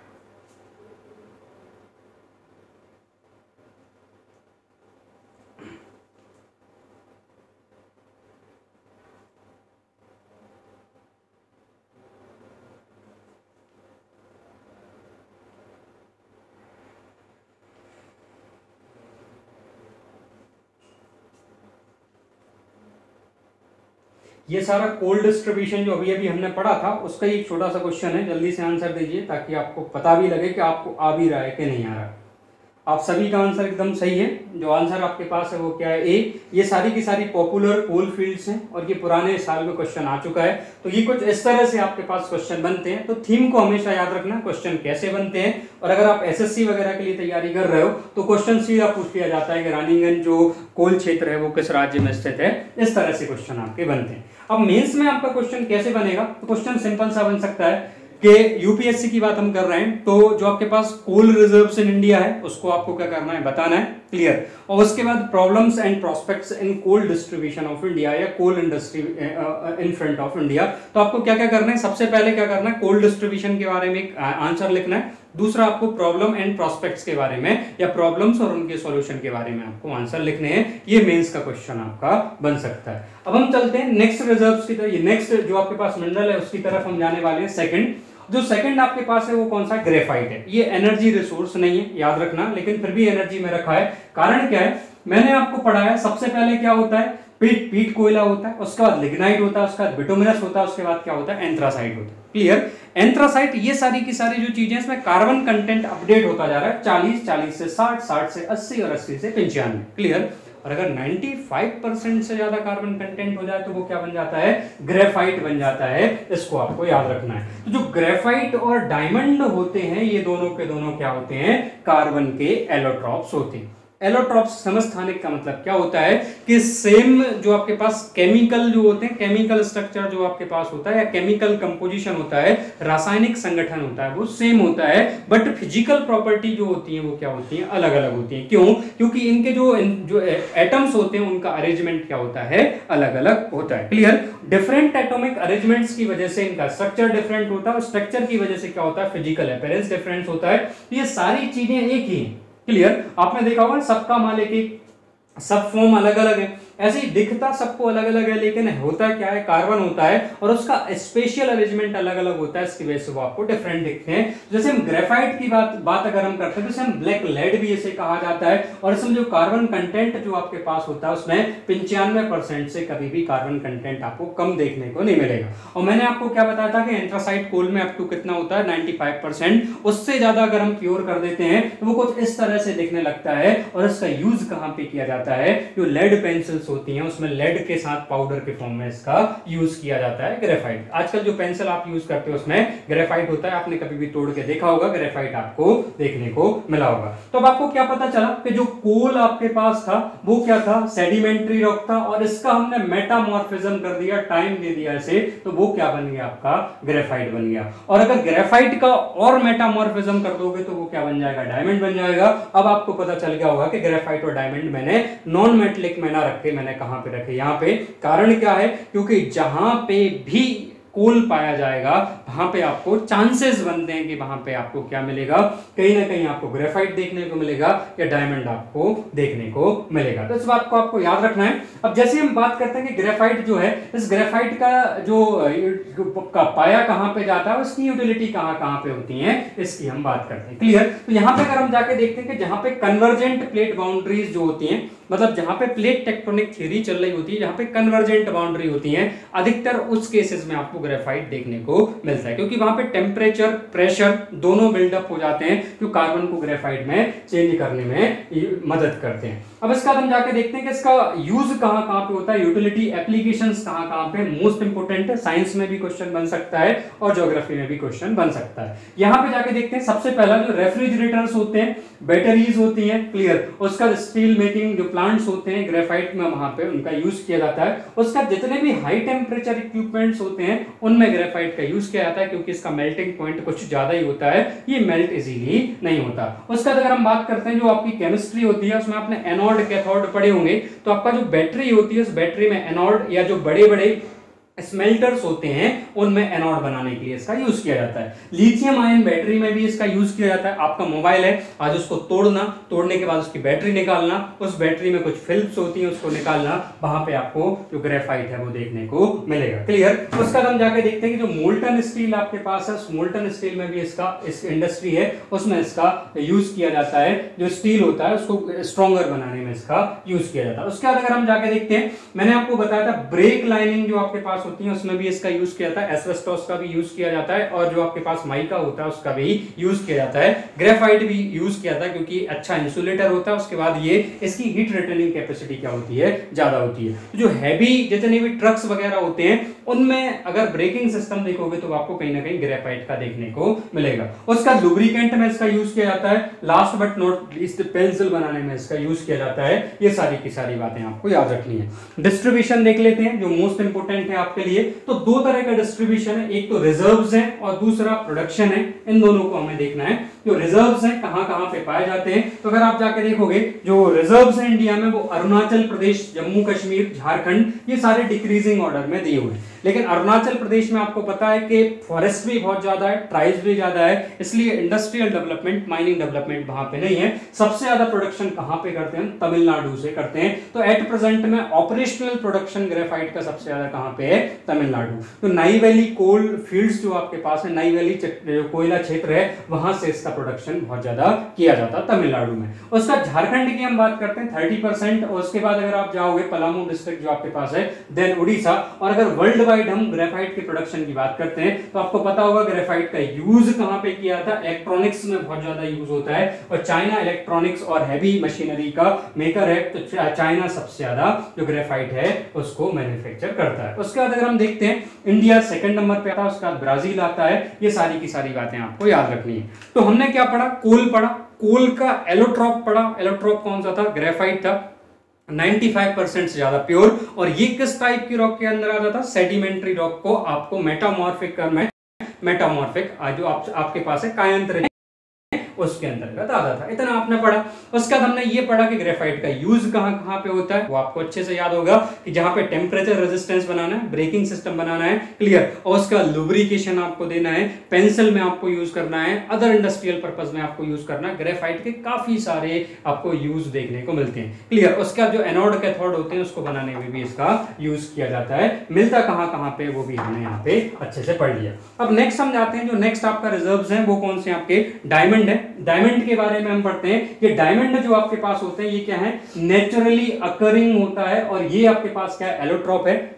ये सारा कोल्ड डिस्ट्रीब्यूशन जो अभी अभी हमने पढ़ा था उसका एक छोटा सा क्वेश्चन है, जल्दी से आंसर दीजिए ताकि आपको पता भी लगे कि आपको आ भी रहा है कि नहीं आ रहा। आप सभी का आंसर एकदम सही है। जो आंसर आपके पास है वो क्या है, ए। ये सारी की सारी पॉपुलर कोल फील्ड्स हैं और ये पुराने साल में क्वेश्चन आ चुका है। तो ये कुछ इस तरह से आपके पास क्वेश्चन बनते हैं। तो थीम को हमेशा याद रखना, क्वेश्चन कैसे बनते हैं। और अगर आप एसएससी वगैरह के लिए तैयारी कर रहे हो तो क्वेश्चन सीधा पूछ लिया जाता है कि रानीगंज जो कोल क्षेत्र है वो किस राज्य में स्थित है। इस तरह से क्वेश्चन आपके बनते हैं। अब मेंस में आपका क्वेश्चन कैसे बनेगा, तो क्वेश्चन सिंपल सा बन सकता है कि यूपीएससी की बात हम कर रहे हैं, तो जो आपके पास कोल रिजर्व्स इन इंडिया है उसको आपको क्या करना है, बताना है, क्लियर। और उसके बाद problems and prospects in coal distribution of India या coal industry in front of India. तो आपको क्या क्या करना है, सबसे पहले क्या करना है, कोल डिस्ट्रीब्यूशन के बारे में एक आंसर लिखना है। दूसरा आपको प्रॉब्लम एंड प्रोस्पेक्ट्स के बारे में या प्रॉब्लम्स और उनके सॉल्यूशन के बारे में आपको आंसर लिखने हैं। ये मेंस का क्वेश्चन आपका बन सकता है। अब हम चलते हैं नेक्स्ट रिजर्व्स की तरफ, नेक्स्ट जो आपके पास मिनरल है उसकी तरफ हम जाने वाले हैं। सेकंड, जो सेकंड आपके पास है वो कौन सा, ग्रेफाइट है। ये एनर्जी रिसोर्स नहीं है, याद रखना, लेकिन फिर भी एनर्जी में रखा है। कारण क्या है, मैंने आपको पढ़ाया सबसे पहले क्या होता है, पीट पीट कोयला होता है, उसके बाद लिग्नाइट होता है, उसके बाद बिटुमिनस होता है, उसके बाद क्या होता है, एंथ्रासाइट होता है, क्लियर। एंथ्रासाइट, ये सारी की सारी जो चीजें इसमें कार्बन कंटेंट अपडेट होता जा रहा है, चालीस चालीस से साठ, साठ से अस्सी और अस्सी से पंचानवे, क्लियर। और अगर पचानवे परसेंट से ज्यादा कार्बन कंटेंट हो जाए तो वो क्या बन जाता है, ग्रेफाइट बन जाता है। इसको आपको याद रखना है। तो जो ग्रेफाइट और डायमंड होते हैं ये दोनों के दोनों क्या होते हैं, कार्बन के एलोट्रॉप्स होते हैं। एलोट्रॉप्स समस्थानिक का मतलब क्या होता है कि सेम जो आपके पास केमिकल जो होते हैं, केमिकल स्ट्रक्चर जो आपके पास होता है या केमिकल कंपोजिशन होता है, रासायनिक संगठन होता है, वो सेम होता है, बट फिजिकल प्रॉपर्टी जो होती है वो क्या होती है, अलग अलग होती है। क्यों, क्योंकि इनके जो जो एटम्स होते हैं उनका अरेंजमेंट क्या होता है, अलग अलग होता है, क्लियर। डिफरेंट एटॉमिक अरेंजमेंट्स की वजह से इनका स्ट्रक्चर डिफरेंट होता है और स्ट्रक्चर की वजह से क्या होता है, फिजिकल अपीयरेंस डिफरेंस होता है। ये सारी चीजें एक ही हैं, क्लियर। आपने देखा होगा सबका मालिक एक, सब फॉर्म अलग अलग है, ऐसे ही दिखता सबको अलग अलग है, लेकिन होता क्या है, कार्बन होता है और उसका स्पेशल अरेंजमेंट अलग अलग होता है, इसकी वजह से वो आपको डिफरेंट दिखते हैं। जैसे हम ग्रेफाइट की बात बात अगर हम करते हैं तो इसे हम ब्लैक लेड भी इसे कहा जाता है और इसमें जो कार्बन कंटेंट जो आपके पास होता है उसमें पंचानवे परसेंट से कभी भी कार्बन कंटेंट आपको कम देखने को नहीं मिलेगा। और मैंने आपको क्या बताया था कि एंथ्रासाइट कोल में अप टू कितना होता है, पचानवे परसेंट, उससे ज्यादा अगर हम प्योर कर देते हैं तो वो कुछ इस तरह से दिखने लगता है। और इसका यूज कहां पे किया जाता है, जो लेड पेंसिल्स होती हैं उसमें लेड के साथ पाउडर के फॉर्म में इसका यूज किया जाता है, ग्रेफाइट। आजकल जो पेंसिल आप यूज करते हो उसमें ग्रेफाइट होता है, आपने कभी भी तोड़ के देखा होगा, ग्रेफाइट आपको देखने को मिला होगा। तो अब आपको क्या पता चला कि जो कोल आपके पास था वो क्या था, सेडिमेंट्री रॉक था और इसका हमने मेटामॉर्फिज्म कर दिया, टाइम दे दिया इसे, तो वो क्या बन गया, आपका ग्रेफाइट बन गया। और अगर ग्रेफाइट का और मेटामॉर्फिज्म कर दोगे तो वो क्या बन जाएगा, डायमंड बन जाएगा। अब आपको पता चल गया होगा कि ग्रेफाइट और डायमंड मैंने नॉन मेटलिक में ना रखे, मैंने कहां पे रखे, यहां पे। कारण क्या है, क्योंकि जहां पे भी कोल पाया जाएगा वहां पे आपको चांसेस बनते हैं कि वहां पे आपको क्या मिलेगा, कहीं ना कहीं आपको ग्रेफाइट देखने को मिलेगा या डायमंड आपको देखने को मिलेगा। तो इस बात को आपको याद रखना है। अब जैसे हम बात करते हैं कि ग्रेफाइट जो है, इस ग्रेफाइट का जो का पाया कहां पे जाता है, उसकी यूटिलिटी कहां कहां पे होती है, इसकी हम बात करते हैं, क्लियर। तो यहां पे अगर हम जाके देखते हैं कि जहां पे कन्वर्जेंट प्लेट बाउंड्रीज जो होती हैं, मतलब जहां पे प्लेट टेक्टोनिक थ्योरी चल रही होती है, जहां पे कन्वर्जेंट बाउंड्री होती है, अधिकतर उस केसेस में आपको ग्रेफाइट देखने को मिलता है, क्योंकि वहां पे टेम्परेचर प्रेशर दोनों बिल्डअप हो जाते हैं जो कार्बन को ग्रेफाइट में चेंज करने में मदद करते हैं। अब इसका हम जाके देखते हैं कि इसका यूज कहां कहां पे होता है, यूटिलिटी एप्लीकेशंस कहां कहां पे मोस्ट इंपोर्टेंट है। साइंस में भी क्वेश्चन बन सकता है और ज्योग्राफी में भी क्वेश्चन बन सकता है। यहां पे जाके देखते हैं, सबसे पहला जो रेफ्रिजरेटर्स होते हैं, बैटरीज होती हैं, क्लियर, उसका स्टील मेकिंग जो प्लांट्स होते हैं ग्रेफाइट में वहां पे उनका यूज किया जाता है। उसका जितने भी हाई टेम्परेचर इक्विपमेंट्स होते हैं उनमें ग्रेफाइट का यूज किया जाता है, क्योंकि इसका मेल्टिंग पॉइंट कुछ ज्यादा ही होता है, ये मेल्ट इजीली नहीं होता। उसका अगर हम बात करते हैं जो आपकी केमिस्ट्री होती है उसमें आपने एनोड कैथोड पढ़े होंगे, तो आपका जो बैटरी होती है उस बैटरी में एनोड या जो बड़े बड़े स्मेल्टर्स होते हैं उनमें एनोड बनाने के लिए इसका यूज किया जाता है। लिथियम आयन बैटरी में भी इसका यूज किया जाता है। आपका मोबाइल है, आज उसको तोड़ना, तोड़ने के बाद उसकी बैटरी निकालना, उस बैटरी में कुछ फिल्म्स होती हैं उसको निकालना, वहां पे आपको जो ग्रेफाइट है वो देखने को मिलेगा, क्लियर। उसका हम जाके देखते हैं कि जो मोल्टन स्टील आपके पास है, मोल्टन स्टील में भी इसका इस इंडस्ट्री है उसमें इसका यूज किया जाता है। जो स्टील होता है उसको स्ट्रॉन्गर बनाने में इसका यूज किया जाता है। उसके बाद अगर हम जाके देखते हैं, मैंने आपको बताया था ब्रेक लाइनिंग जो आपके पास होती है उसमें भी इसका यूज किया जाता है, एस्बेस्टॉस का भी यूज किया जाता है, और जो आपके पास माइका होता है उसका भी यूज किया जाता है, ग्रेफाइट भी यूज किया जाता है क्योंकि अच्छा इंसुलेटर होता है। उसके बाद ये इसकी हीट रिटेनिंग कैपेसिटी क्या होती है, ज्यादा होती है। जो हैवी जितने भी ट्रक्स वगैरह होते हैं उनमें अगर ब्रेकिंग सिस्टम देखोगे तो आपको कहीं ना कहीं ग्रेफाइट का देखने को मिलेगा। उसका लुब्रिकेंट में इसका यूज किया जाता है, last but not least pencil बनाने में इसका यूज किया जाता है। ये सारी की सारी बातें आपको याद रखनी है। डिस्ट्रीब्यूशन देख लेते हैं जो मोस्ट इंपोर्टेंट है आपके लिए। तो दो तरह का डिस्ट्रीब्यूशन है, एक तो रिजर्व्स है और दूसरा प्रोडक्शन है। इन दोनों को हमें देखना है। जो रिजर्व्स हैं कहां कहां पे पाए जाते हैं, तो अगर आप जाके देखोगे जो रिजर्व्स हैं इंडिया में वो अरुणाचल प्रदेश, जम्मू कश्मीर, झारखंड, ये सारे डिक्रीजिंग ऑर्डर में दिए हुए हैं। लेकिन अरुणाचल प्रदेश में आपको पता है कि फॉरेस्ट भी बहुत ज्यादा है, ट्राइब्स भी ज्यादा है, इसलिए इंडस्ट्रियल डेवलपमेंट, माइनिंग डेवलपमेंट वहां पे नहीं है। सबसे ज्यादा प्रोडक्शन कहां पे करते हैं, तमिलनाडु से करते हैं। तो एट प्रेजेंट में ऑपरेशनल प्रोडक्शन ग्रेफाइट का सबसे ज्यादा कहां पे है, तमिलनाडु। तो नाई वैली कोल फील्ड्स जो आपके पास है, नाई वैली कोयला क्षेत्र है, वहां से इसका प्रोडक्शन बहुत ज्यादा किया जाता है तमिलनाडु में। उसका झारखंड की हम बात करते हैं थर्टी परसेंट, और उसके बाद अगर आप जाओगे पलामू डिस्ट्रिक्ट जो आपके पास है, देन उड़ीसा। और अगर वर्ल्ड वाइड हम ग्रेफाइट के प्रोडक्शन की बात करते हैं तो आपको पता होगा ग्रेफाइट का यूज कहां पे किया था, इलेक्ट्रॉनिक्स में बहुत ज्यादा यूज होता है। और चाइना इलेक्ट्रॉनिक्स और हैवी मशीनरी का मेकर है, तो चाइना सबसे ज्यादा जो ग्रेफाइट है उसको मैन्युफैक्चर करता है। उसके बाद अगर हम देखते हैं इंडिया सेकंड नंबर पे आता है, उसके बाद ब्राजील आता है। ये सारी की सारी बातें आपको याद रखनी है। तो हमने क्या पढ़ा, कोल पढ़ा, कोल का एलोट्रॉप पढ़ा। एलोट्रॉप कौन सा था, ग्रेफाइट था, पचानवे परसेंट से ज्यादा प्योर। और ये किस टाइप की रॉक के अंदर आता था, सेडिमेंट्री रॉक को आपको मेटामॉर्फिक में मेटामॉर्फिक जो आप, आपके पास है कायांतरित उसके अंतर्गत आता था। इतना आपने पढ़ा। उसके बाद हमने ये पढ़ा कि ग्रेफाइट का यूज कहां कहां पे होता है, वो आपको अच्छे से याद होगा कि जहां पे टेम्परेचर रेजिस्टेंस बनाना है, ब्रेकिंग सिस्टम बनाना है, क्लियर, और उसका लुब्रिकेशन आपको देना है, पेंसिल में आपको यूज करना है, अदर इंडस्ट्रियल पर्पस में आपको यूज करना है। ग्रेफाइट के काफी सारे आपको यूज देखने को मिलते हैं, क्लियर। उसके बाद जो एनोड कैथोड होते हैं उसको बनाने में भी इसका यूज किया जाता है। मिलता कहां कहां पे वो भी हमने यहाँ पे अच्छे से पढ़ लिया। अब नेक्स्ट हम जाते हैं, जो नेक्स्ट आपका रिजर्व्स हैं वो कौन से आपके, डायमंड है। डायमंड के बारे में हम पढ़ते हैं। ये डायमंड जो आपके पास होते हैं ये क्या है, नेचुरली अकरिंग होता है, और ये आपके पास क्या है, एलोट्रॉप है।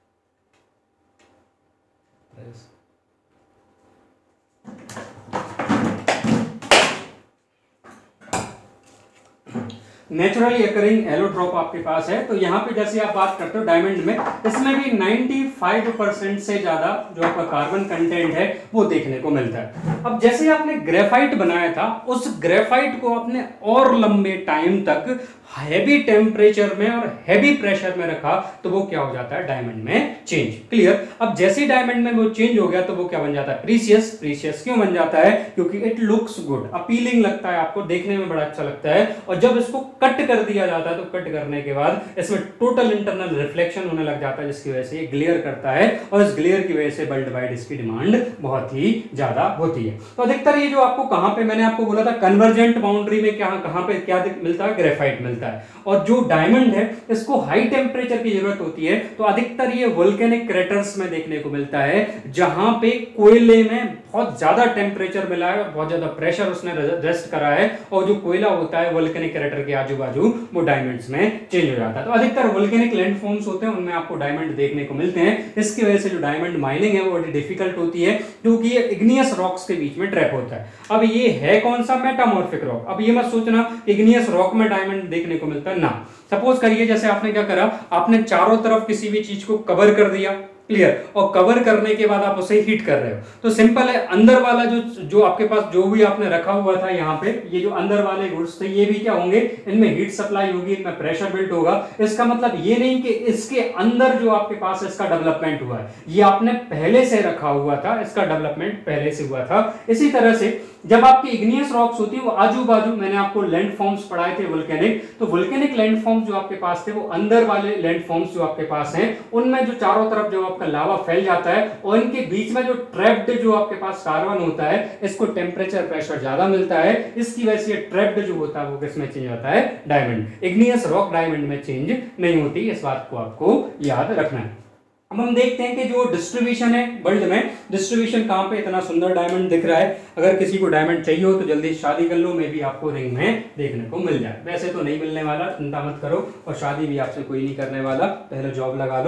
नेचुरली अकरिंग एलोट्रॉप आपके पास है। तो यहां पे जैसे आप बात करते हो डायमंड में, इसमें भी पचानवे परसेंट से ज्यादा जो आपका कार्बन कंटेंट है वो देखने को मिलता है। अब जैसे आपने ग्रेफाइट बनाया था, उस ग्रेफाइट को आपने और लंबे टाइम तक हैवी टेम्परेचर में और हैवी प्रेशर में रखा तो वो क्या हो जाता है, डायमंड में चेंज, क्लियर। अब जैसे डायमंड में वो चेंज हो गया तो वो क्या बन जाता है, प्रीशियस। प्रीशियस क्यों बन जाता है, क्योंकि इट लुक्स गुड, अपीलिंग लगता है, आपको देखने में बड़ा अच्छा लगता है। और जब इसको कट कर दिया जाता है तो कट करने के बाद इसमें टोटल इंटरनल रिफ्लेक्शन होने लग जाता है, जिसकी वजह से ये ग्लेयर करता है, और इस ग्लेयर की वजह से वर्ल्ड वाइड इसकी डिमांड बहुत ही ज्यादा होती है। तो अधिकतर ये जो आपको कहां पे, मैंने आपको बोला था कन्वर्जेंट बाउंड्री में क्या कहां पे क्या मिलता है, ग्रेफाइट मिलता है। और जो डायमंड है इसको हाई टेम्परेचर की जरूरत होती है, तो अधिकतर ये वोल्केनिक क्रेटर्स में देखने को मिलता है, जहां पे कोयले में बहुत ज्यादा टेम्परेचर मिला है और बहुत ज्यादा प्रेशर उसने रेस्ट करा है, और जो कोयला होता है वोल्केनिक क्रेटर के आजू बाजू वो डायमंड्स में चेंज हो जाता है। तो अधिकतर वोल्केनिक लैंडफॉर्म्स होते हैं उनमें आपको डायमंड देखने को मिलते हैं। इसकी वजह से जो डायमंड माइनिंग है वो बड़ी डिफिकल्ट होती है, क्योंकि ये इग्नियस रॉक्स के बीच में ट्रैप होता है। अब ये है कौन सा, मेटामॉर्फिक रॉक। अब ये मत सोचना इग्नियस रॉक में डायमंड देखने को मिलता है ना। सपोज करिए जैसे आपने क्या करा, आपने चारों तरफ किसी भी चीज को कवर कर दिया, क्लियर, और कवर करने के बाद आप उसे हीट कर रहे हो, तो सिंपल है, अंदर वाला जो जो आपके पास जो भी आपने रखा हुआ था यहाँ पे, ये जो अंदर वाले गुड्स थे ये भी क्या होंगे, इनमें हीट सप्लाई होगी, इनमें प्रेशर बिल्ड होगा। इसका मतलब ये नहीं कि इसके अंदर जो आपके पास इसका डेवलपमेंट हुआ है, ये आपने पहले से रखा हुआ था, इसका डेवलपमेंट पहले से हुआ था। इसी तरह से जब आपकी इग्नियस रॉक्स होती है वो आजू बाजू, मैंने आपको लैंडफॉर्म्स पढ़ाए थे वोल्केनिक, तो वोल्केनिक लैंडफॉर्म्स जो आपके पास थे वो अंदर वाले लैंडफॉर्म्स जो आपके पास हैं उनमें जो चारों तरफ जो आपका लावा फैल जाता है, और इनके बीच में जो ट्रैप्ड जो आपके पास कार्बन होता है, इसको टेम्परेचर प्रेशर ज्यादा मिलता है, इसकी वजह से ट्रैप्ड जो होता है वो किसमें चेंज होता है, डायमंड। इग्नियस रॉक डायमंड में चेंज नहीं होती, इस बात को आपको याद रखना है। अब हम देखते हैं कि जो डिस्ट्रीब्यूशन है वर्ल्ड में, डिस्ट्रीब्यूशन कहां पे इतना सुंदर डायमंड दिख रहा है। अगर किसी को डायमंड चाहिए हो तो जल्दी शादी कर लो, मे भी आपको रिंग में देखने को मिल जाए। वैसे तो नहीं मिलने वाला, चिंता मत करो, और शादी भी आपसे कोई नहीं करने वाला, पहले जॉब लगा लो,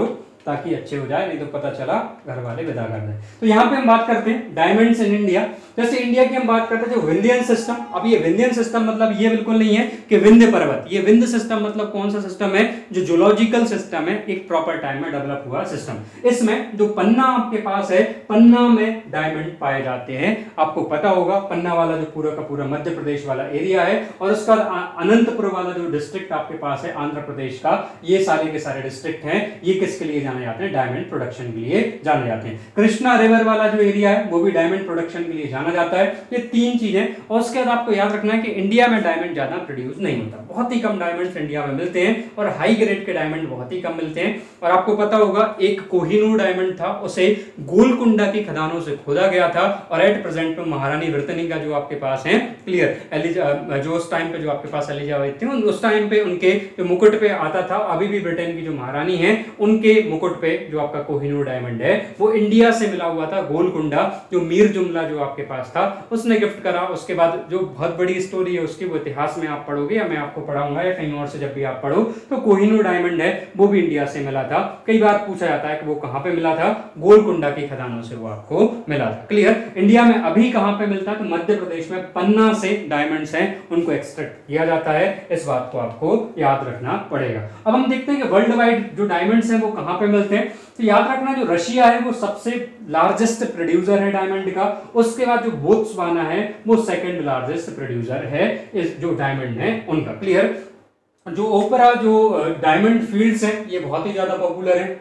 ताकि अच्छे हो जाए, नहीं तो पता चला घर वाले विदा कर दें। तो यहाँ पे हम बात करते हैं डायमंड्स इन इंडिया। जैसे इंडिया की हम बात करते हैं जो विंध्यन सिस्टम, अब ये विंध्यन सिस्टम मतलब ये बिल्कुल नहीं है कि विंध्य पर्वत, ये विंध्य सिस्टम मतलब कौन सा सिस्टम है, जो जूलॉजिकल सिस्टम है, एक प्रॉपर टाइम में डेवलप हुआ सिस्टम। इसमें जो पन्ना आपके पास है, पन्ना में डायमंड पाए जाते हैं। आपको पता होगा पन्ना वाला जो पूरा का पूरा मध्य प्रदेश वाला एरिया है, और उसका अनंतपुर वाला जो डिस्ट्रिक्ट आपके पास है आंध्र प्रदेश का, ये सारे के सारे डिस्ट्रिक्ट हैं, ये किसके लिए जाने जाते हैं, डायमंड प्रोडक्शन के लिए जाने जाते हैं। कृष्णा रिवर वाला जो एरिया है वो भी डायमंड प्रोडक्शन के लिए जाना जाता है। ये तीन चीजें, और उसके बाद आपको याद रखना है कि इंडिया में डायमंड ज्यादा प्रोड्यूस नहीं होता, बहुत ही कम डायमंड्स इंडिया में मिलते हैं, और हाई ग्रेड के डायमंड बहुत ही कम मिलते हैं। और आपको पता होगा एक कोहिनूर डायमंड था, उसे गोलकुंडा की खदानों से खोदा गया था, और एट प्रेजेंट में महारानी वर्तनी का जो आपके पास है क्लियर, जो उस टाइम पे जो आपके पास एलिजाबेथ थी, उस टाइम पे उनके जो मुकुट पे आता था, अभी भी ब्रिटेन की जो महारानी है उनके मुकुट पे जो आपका कोहिनूर डायमंड है वो इंडिया से मिला हुआ था। गोलकुंडा जो मीर जुमला जो आपके पास था उसने गिफ्ट करा। उसके बाद जो बहुत बड़ी स्टोरी है उसकी, वो इतिहास में आप पढ़ोगे या मैं आपको पढ़ाऊंगा या कहीं और से जब भी आप पढ़ो, तो कोहिनूर डायमंड है वो भी इंडिया से मिला था। कई बार पूछा जाता है कि वो कहां पे मिला था, गोलकुंडा की खदानों से वो आपको मिला था। क्लियर। इंडिया में अभी कहां पे मिलता है, तो मध्य प्रदेश में पन्ना से डायमंड्स हैं, उनको एक्सट्रैक्ट किया जाता है। इस बात को आपको याद रखना पड़ेगा। अब हम देखते हैं कि वर्ल्ड वाइड जो डायमंड्स हैं वो कहां पे मिलते हैं। तो याद रखना जो रशिया है वो सबसे लार्जेस्ट प्रोड्यूसर है डायमंड का, उसके बाद जो बोत्सवाना है वो सेकंड लार्जेस्ट प्रोड्यूसर है इस जो डायमंड है उनका। क्लियर। जो ओपरा जो डायमंड फील्ड्स हैं ये बहुत ही ज्यादा पॉपुलर है।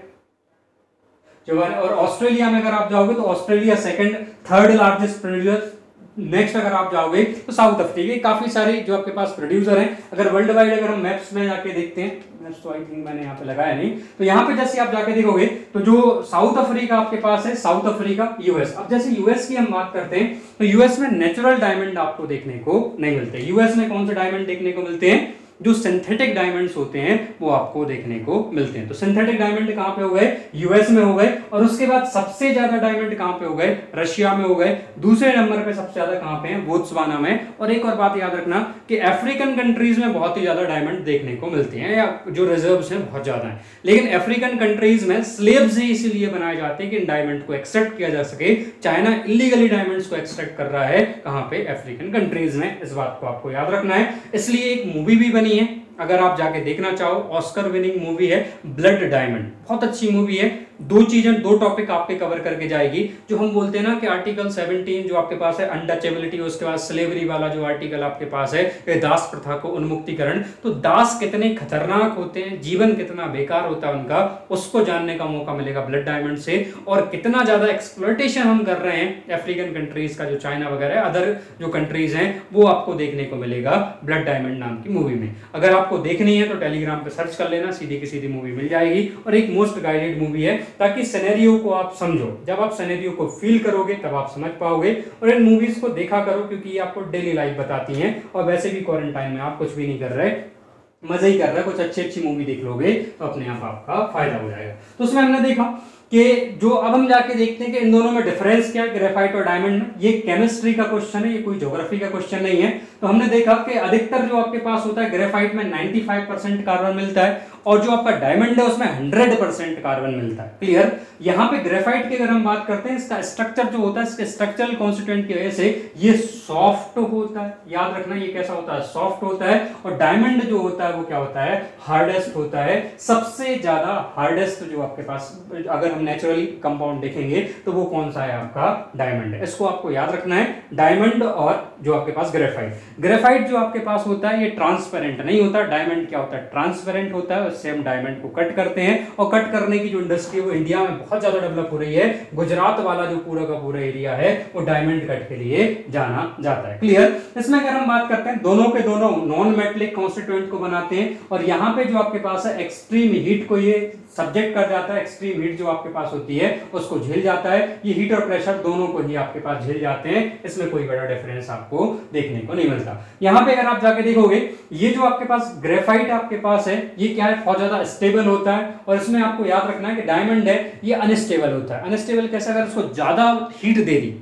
जो और ऑस्ट्रेलिया में अगर आप जाओगे तो Australia second third largest producer. Next अगर आप जाओगे तो साउथ अफ्रीका, काफी सारे जो आपके पास प्रोड्यूसर हैं। अगर वर्ल्ड वाइड अगर हम मैप्स में जाके देखते हैं, मैप्स तो आई थिंक मैंने यहाँ पे लगाया नहीं, तो यहाँ पे जैसे आप जाके देखोगे तो जो साउथ अफ्रीका आपके पास है, साउथ अफ्रीका, यूएस। अब जैसे यूएस की हम बात करते हैं तो यूएस में नेचुरल डायमंड आपको देखने को नहीं मिलते। यूएस में कौन से डायमंड देखने को मिलते हैं, जो सिंथेटिक डायमंड्स होते हैं वो आपको देखने को मिलते हैं। तो सिंथेटिक डायमंड कहां पे हो गए, यूएस में हो गए। और उसके बाद सबसे ज्यादा डायमंड कहां पे हो गए, रशिया में हो गए। दूसरे नंबर पे सबसे ज्यादा कहां पे हैं, बोत्सवाना में। और एक और बात याद रखना कि अफ्रीकन कंट्रीज में बहुत ही ज्यादा डायमंड देखने को मिलते हैं, या जो रिजर्व्स हैं बहुत ज्यादा हैं। लेकिन अफ्रीकन कंट्रीज में स्लेव्स ही इसीलिए बनाए जाते हैं कि इन डायमंड को एक्सट्रैक्ट किया जा सके। चाइना इलीगली डायमंड्स को एक्सट्रैक्ट कर रहा है कहां पे, अफ्रीकन कंट्रीज में। इस बात को आपको याद रखना है। इसलिए एक मूवी भी बनी है, अगर आप जाके देखना चाहो, ऑस्कर विनिंग मूवी है ब्लड डायमंड, बहुत अच्छी मूवी है। दो चीजें, दो टॉपिक आपके कवर करके जाएगी। जो हम बोलते हैं ना कि आर्टिकल सत्रह जो आपके पास है अनटचेबिलिटी, उसके बाद स्लेवरी वाला जो आर्टिकल आपके पास है दास प्रथा को उन्मुक्तिकरण, तो दास कितने खतरनाक होते हैं, जीवन कितना बेकार होता है उनका, उसको जानने का मौका मिलेगा ब्लड डायमंड से। और कितना ज्यादा एक्सप्लॉयटेशन हम कर रहे हैं अफ्रीकन कंट्रीज का, जो चाइना वगैरह अदर जो कंट्रीज हैं, वो आपको देखने को मिलेगा ब्लड डायमंड नाम की मूवी में। अगर आपको देखनी है तो टेलीग्राम पे सर्च कर लेना, सीधी की सीधी मूवी मिल जाएगी। और एक मोस्ट गाइडेड मूवी है, ताकि सिनेरियो को आप समझो। जब आप सिनेरियो को फील करोगे तब आप समझ पाओगे। और इन मूवीज को देखा करो, क्योंकि ये आपको डेली लाइफ बताती हैं। और वैसे भी क्वारंटाइन में आप कुछ भी नहीं कर रहे, मजे ही कर रहे, कुछ अच्छी अच्छी मूवी देख लोगे तो अपने आप आपका फायदा हो जाएगा। तो उसमें हमने देखा कि जो अब हम जाके देखते हैं कि इन दोनों में डिफरेंस क्या है, ग्रेफाइट और डायमंड में। ये केमिस्ट्री का क्वेश्चन है, ये कोई ज्योग्राफी का क्वेश्चन नहीं है। तो हमने देखा कि अधिकतर जो आपके पास होता है ग्रेफाइट में पचानवे परसेंट कार्बन मिलता है, और जो आपका डायमंड है उसमें सौ परसेंट कार्बन मिलता है। क्लियर। यहाँ पे ग्रेफाइट की अगर हम बात करते हैं, इसका स्ट्रक्चर जो होता है, इसके स्ट्रक्चरल कॉन्स्टिट्यूएंट की वजह से ये सॉफ्ट होता है। याद रखना ये कैसा होता है, सॉफ्ट होता है। और डायमंड जो होता है वो क्या होता है, हार्डेस्ट होता है। सबसे ज्यादा हार्डेस्ट जो आपके पास अगर हम नेचुरली कंपाउंड देखेंगे तो वो कौन सा है, आपका डायमंड है। इसको आपको याद रखना है, डायमंड और जो आपके पास ग्रेफाइट। ग्रेफाइट जो आपके पास होता है ये ट्रांसपेरेंट नहीं होता, डायमंड क्या होता है, ट्रांसपेरेंट होता है। उससे हम डायमंड को कट करते हैं, और कट करने की जो इंडस्ट्री है वो इंडिया में बहुत ज्यादा डेवलप हो रही है। गुजरात वाला जो पूरा का पूरा एरिया है वो डायमंड कट के लिए जाना जाता है। क्लियर। इसमें अगर हम बात करते हैं, दोनों के दोनों नॉन मेटलिक कॉन्स्टिट्यूएंट को बनाते हैं। और यहाँ पे जो आपके पास है एक्सट्रीम हीट को ये सब्जेक्ट कर जाता है। एक्सट्रीम हीट जो आपके पास होती है उसको झेल जाता है। ये हीट और प्रेशर दोनों को ही आपके पास झेल जाते हैं। इसमें कोई बड़ा डिफरेंस आपको देखने को नहीं मिलता। यहाँ पे अगर आप जाके देखोगे, ये जो आपके पास ग्रेफाइट आपके पास है ये क्या है, बहुत ज्यादा स्टेबल होता है। और इसमें आपको याद रखना है कि डायमंड है ये अनस्टेबल होता है। अनस्टेबल कैसे, अगर उसको ज्यादा हीट दे दी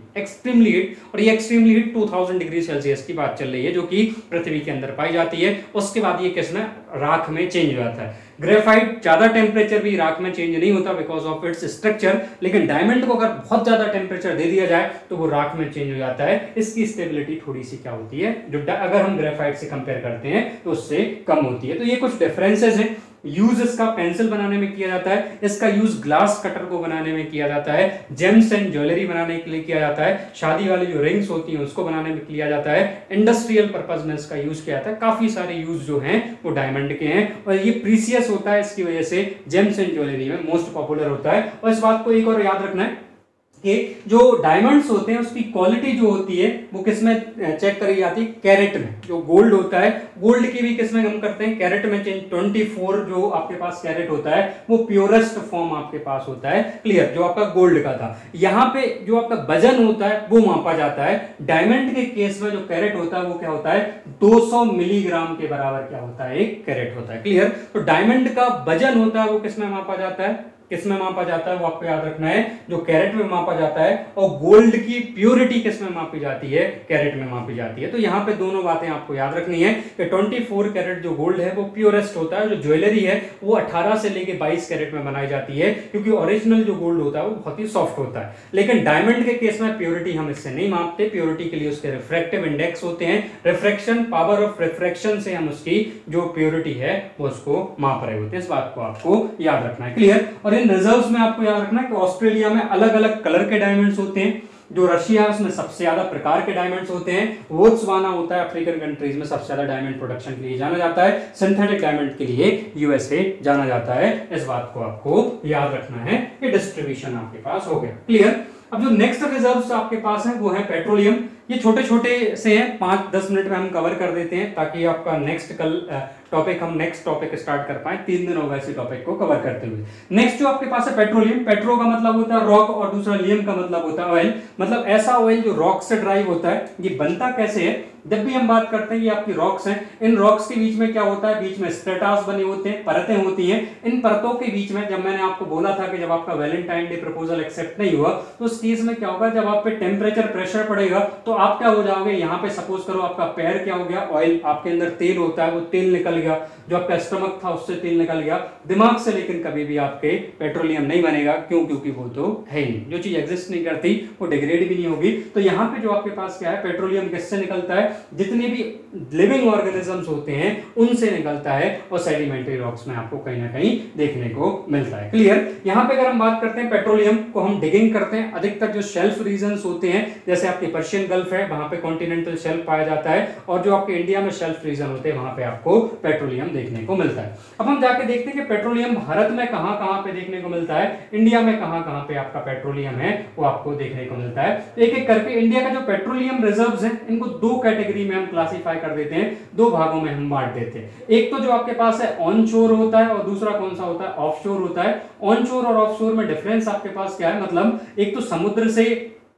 एक्सट्रीमली हीट, और ये extremely heat two thousand degree Celsius की बात चल रही है जो कि पृथ्वी के अंदर पाई जाती है। उसके बाद ये किसमें, राख में चेंज हो जाता है। ग्रेफाइट ज्यादा टेम्परेचर भी राख में चेंज नहीं होता बिकॉज ऑफ इट्स स्ट्रक्चर, लेकिन डायमंड को अगर बहुत ज्यादा टेम्परेचर दे दिया जाए तो वो राख में चेंज हो जाता है। इसकी स्टेबिलिटी थोड़ी सी क्या होती है, जो अगर हम ग्रेफाइट से कंपेयर करते हैं तो उससे कम होती है। तो ये कुछ डिफरेंसेस हैं। यूज इसका पेंसिल बनाने में किया जाता है, इसका यूज ग्लास कटर को बनाने में किया जाता है, जेम्स एंड ज्वेलरी बनाने के लिए किया जाता है, शादी वाली जो रिंग्स होती हैं उसको बनाने में किया जाता है, इंडस्ट्रियल पर्पस में इसका यूज किया जाता है। काफी सारे यूज जो हैं वो डायमंड के हैं और ये प्रीसियस होता है, इसकी वजह से जेम्स एंड ज्वेलरी में मोस्ट पॉपुलर होता है। और इस बात को एक और याद रखना है कि जो डायमंड्स होते हैं उसकी क्वालिटी जो होती है वो किसमें चेक करी जाती है, कैरेट में। जो गोल्ड होता है, गोल्ड की भी किसमें हम करते हैं, कैरेट में। ट्वेंटी फोर जो आपके पास कैरेट होता है वो प्योरेस्ट फॉर्म आपके पास होता है, क्लियर, जो आपका गोल्ड का था। यहाँ पे जो आपका वजन होता है वो मापा जाता है। डायमंड के केस में जो कैरेट होता है वो क्या होता है, दो सौ मिलीग्राम के बराबर क्या होता है, एक कैरेट होता है, क्लियर। तो डायमंड का वजन होता है वो किसमें मापा जाता है, किसमें मापा जाता है, वो आपको याद रखना है, जो कैरेट में मापा जाता है। और गोल्ड की प्योरिटी किसमें मापी जाती है, कैरेट में मापी जाती है। तो यहाँ पे दोनों बातें आपको याद रखनी है कि चौबीस कैरेट जो गोल्ड है वो प्योरेस्ट होता है, जो ज्वेलरी है वो अठारह से लेके बाईस कैरेट में बनाई जाती है, क्योंकि ओरिजिनल जो गोल्ड होता है वो बहुत ही सॉफ्ट होता है। लेकिन डायमंड के केस में प्योरिटी हम इससे नहीं मापते, प्योरिटी के लिए उसके रिफ्रैक्टिव इंडेक्स होते हैं, रिफ्रैक्शन, पावर ऑफ रिफ्रैक्शन से हम उसकी जो प्योरिटी है वो उसको माप रहे होते हैं। इस बात को आपको याद रखना है, क्लियर। और इन रिजर्व्स में आपको याद रखना है कि ऑस्ट्रेलिया में अलग अलग कलर के डायमंड्स होते हैं। जो रशिया है उसमें सबसे ज्यादा प्रकार के डायमंड्स होते हैं। बोत्सवाना होता है अफ्रीकन कंट्रीज में सबसे ज्यादा डायमंड प्रोडक्शन के लिए जाना जाता है। सिंथेटिक डायमंड के लिए यूएसए जाना जाता है। इस बात को आपको याद रखना है। ये डिस्ट्रीब्यूशन आपके पास हो गया, क्लियर। अब जो नेक्स्ट रिजर्व्स आपके पास है वो है पेट्रोलियम। ये छोटे छोटे से हैं, पांच दस मिनट में हम कवर कर देते हैं ताकि आपका नेक्स्ट कल टॉपिक हम नेक्स्ट टॉपिक स्टार्ट कर पाए। तीन दिन होगा इसी टॉपिक को कवर करते हुए। नेक्स्ट जो आपके पास है पेट्रोलियम। पेट्रो का मतलब होता है रॉक और दूसरा लियम का मतलब होता है ऑयल। मतलब ऐसा ऑयल जो रॉक से ड्राइव होता है। ये बनता कैसे है, जब भी हम बात करते हैं ये आपकी रॉक्स हैं, इन रॉक्स के बीच में क्या होता है, बीच में स्ट्रेटास बने होते हैं, परतें होती हैं। इन परतों के बीच में, जब मैंने आपको बोला था कि जब आपका वैलेंटाइन डे प्रपोजल एक्सेप्ट नहीं हुआ तो उस केस में क्या होगा, जब आप पे टेम्परेचर प्रेशर पड़ेगा तो आप क्या हो जाओगे, यहाँ पे सपोज करो आपका पैर क्या हो गया, ऑयल, आपके अंदर तेल होता है वो तेल निकल गया, जो आपका स्टमक था उससे तेल निकल गया, दिमाग से लेकिन कभी भी आपके पेट्रोलियम नहीं बनेगा। क्यों, क्योंकि वो तो है ही नहीं, जो चीज एग्जिस्ट नहीं करती वो डिग्रेड भी नहीं होगी। तो यहाँ पे जो आपके पास क्या है, पेट्रोलियम किससे निकलता है, जितने भी लिविंग ऑर्गेनिजम्स होते हैं उनसे निकलता है और सेडिमेंट्री रॉक्स में आपको कहीं ना कहीं देखने को मिलता है, क्लियर। यहाँ पे अगर हम बात करते हैं पेट्रोलियम को हम डिगिंग करते हैं, अधिकतर जो शेल्फ रीजन्स होते हैं जैसे आपके पर्शियन गल्फ है वहां पे कॉन्टिनेंटल शेल्फ पाया जाता है, और जो आपके इंडिया में शेल्फ रीजन होते हैं वहां पे आपको पेट्रोलियम देखने को मिलता है। अब हम जाके देखते हैं कि पेट्रोलियम भारत में कहां कहां पे देखने को मिलता है, इंडिया में कहां कहां पे आपका पेट्रोलियम है वो आपको देखने को मिलता है। एक एक करके इंडिया का जो पेट्रोलियम रिजर्व्स हैं इनको दो कैटेगरी में हम क्लासिफाई कर देते हैं, दो भागों में हम बांट देते हैं। एक तो जो आपके पास है ऑन शोर होता है और दूसरा कौन सा होता है, ऑफ शोर होता है। ऑन शोर और ऑफ शोर में डिफरेंस आपके पास क्या है, मतलब एक तो समुद्र से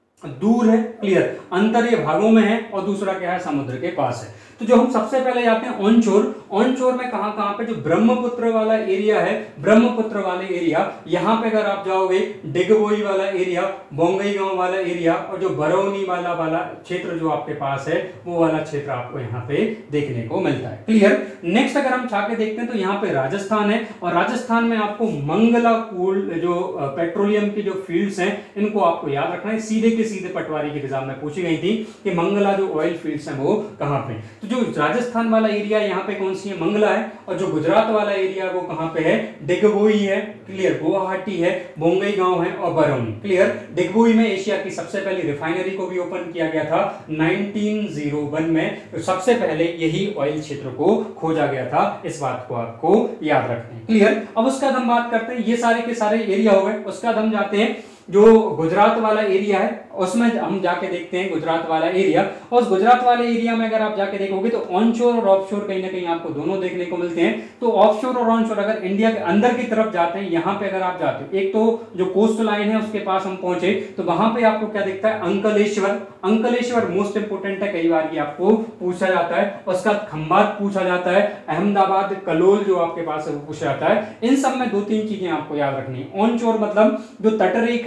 दूर है, क्लियर, अंतरीय भागों में है, और दूसरा क्या है, समुद्र के पास है। तो जो हम सबसे पहले जाते हैं ऑन शोर। ऑन शोर में कहां कहां पे, जो ब्रह्मपुत्र वाला एरिया है, ब्रह्मपुत्र वाले एरिया, यहां पे अगर आप जाओगे, डिगबोई वाला एरिया, बोंगईगांव वाला एरिया, और जो बरौनी वाला वाला क्षेत्र जो आपके पास है वो वाला क्षेत्र आपको यहाँ पे देखने को मिलता है, क्लियर। नेक्स्ट अगर हम छाके देखते हैं तो यहाँ पे राजस्थान है, और राजस्थान में आपको मंगला कोल जो पेट्रोलियम की जो फील्ड्स हैं इनको आपको याद रखना है। सीधे के सीधे पटवारी की एग्जाम में पूछी गई थी कि मंगला जो ऑयल फील्ड्स हैं वो कहां पे। तो जो राजस्थान वाला एरिया यहाँ पे कौन सी है, मंगला है, और जो गुजरात वाला एरिया वो कहां पे है, डिगबोई है, क्लियर, गुवाहाटी है, बोंगईगांव है और बरौनी, क्लियर। डिगबोई में एशिया की सबसे पहली रिफाइनरी को भी ओपन किया गया था नाइनटीन ओ वन में। तो सबसे पहले यही ऑयल क्षेत्र को खोजा गया था, इस बात को आपको याद रखना है, क्लियर। अब उसका हम बात करते हैं, ये सारे के सारे एरिया हो गए। उसका हम जाते हैं जो गुजरात वाला एरिया है उसमें हम जाके देखते हैं गुजरात वाला एरिया। और उस गुजरात वाले एरिया में अगर आप जाके देखोगे तो ऑनशोर और ऑफशोर कहीं ना कहीं आपको दोनों देखने को मिलते हैं। तो ऑफशोर और ऑनशोर अगर इंडिया के अंदर की तरफ जाते हैं, यहाँ पे अगर आप जाते हो, एक तो जो कोस्ट लाइन है उसके पास हम पहुंचे तो वहां पे आपको क्या दिखता है, अंकलेश्वर। अंकलेश्वर मोस्ट इंपोर्टेंट है, कई बार ये आपको पूछा जाता है। उसका खंबात पूछा जाता है, अहमदाबाद, कलोल जो आपके पास है वो पूछा जाता है। इन सब में दो तीन चीजें आपको याद रखनी है। ऑनशोर मतलब जो तटरेखा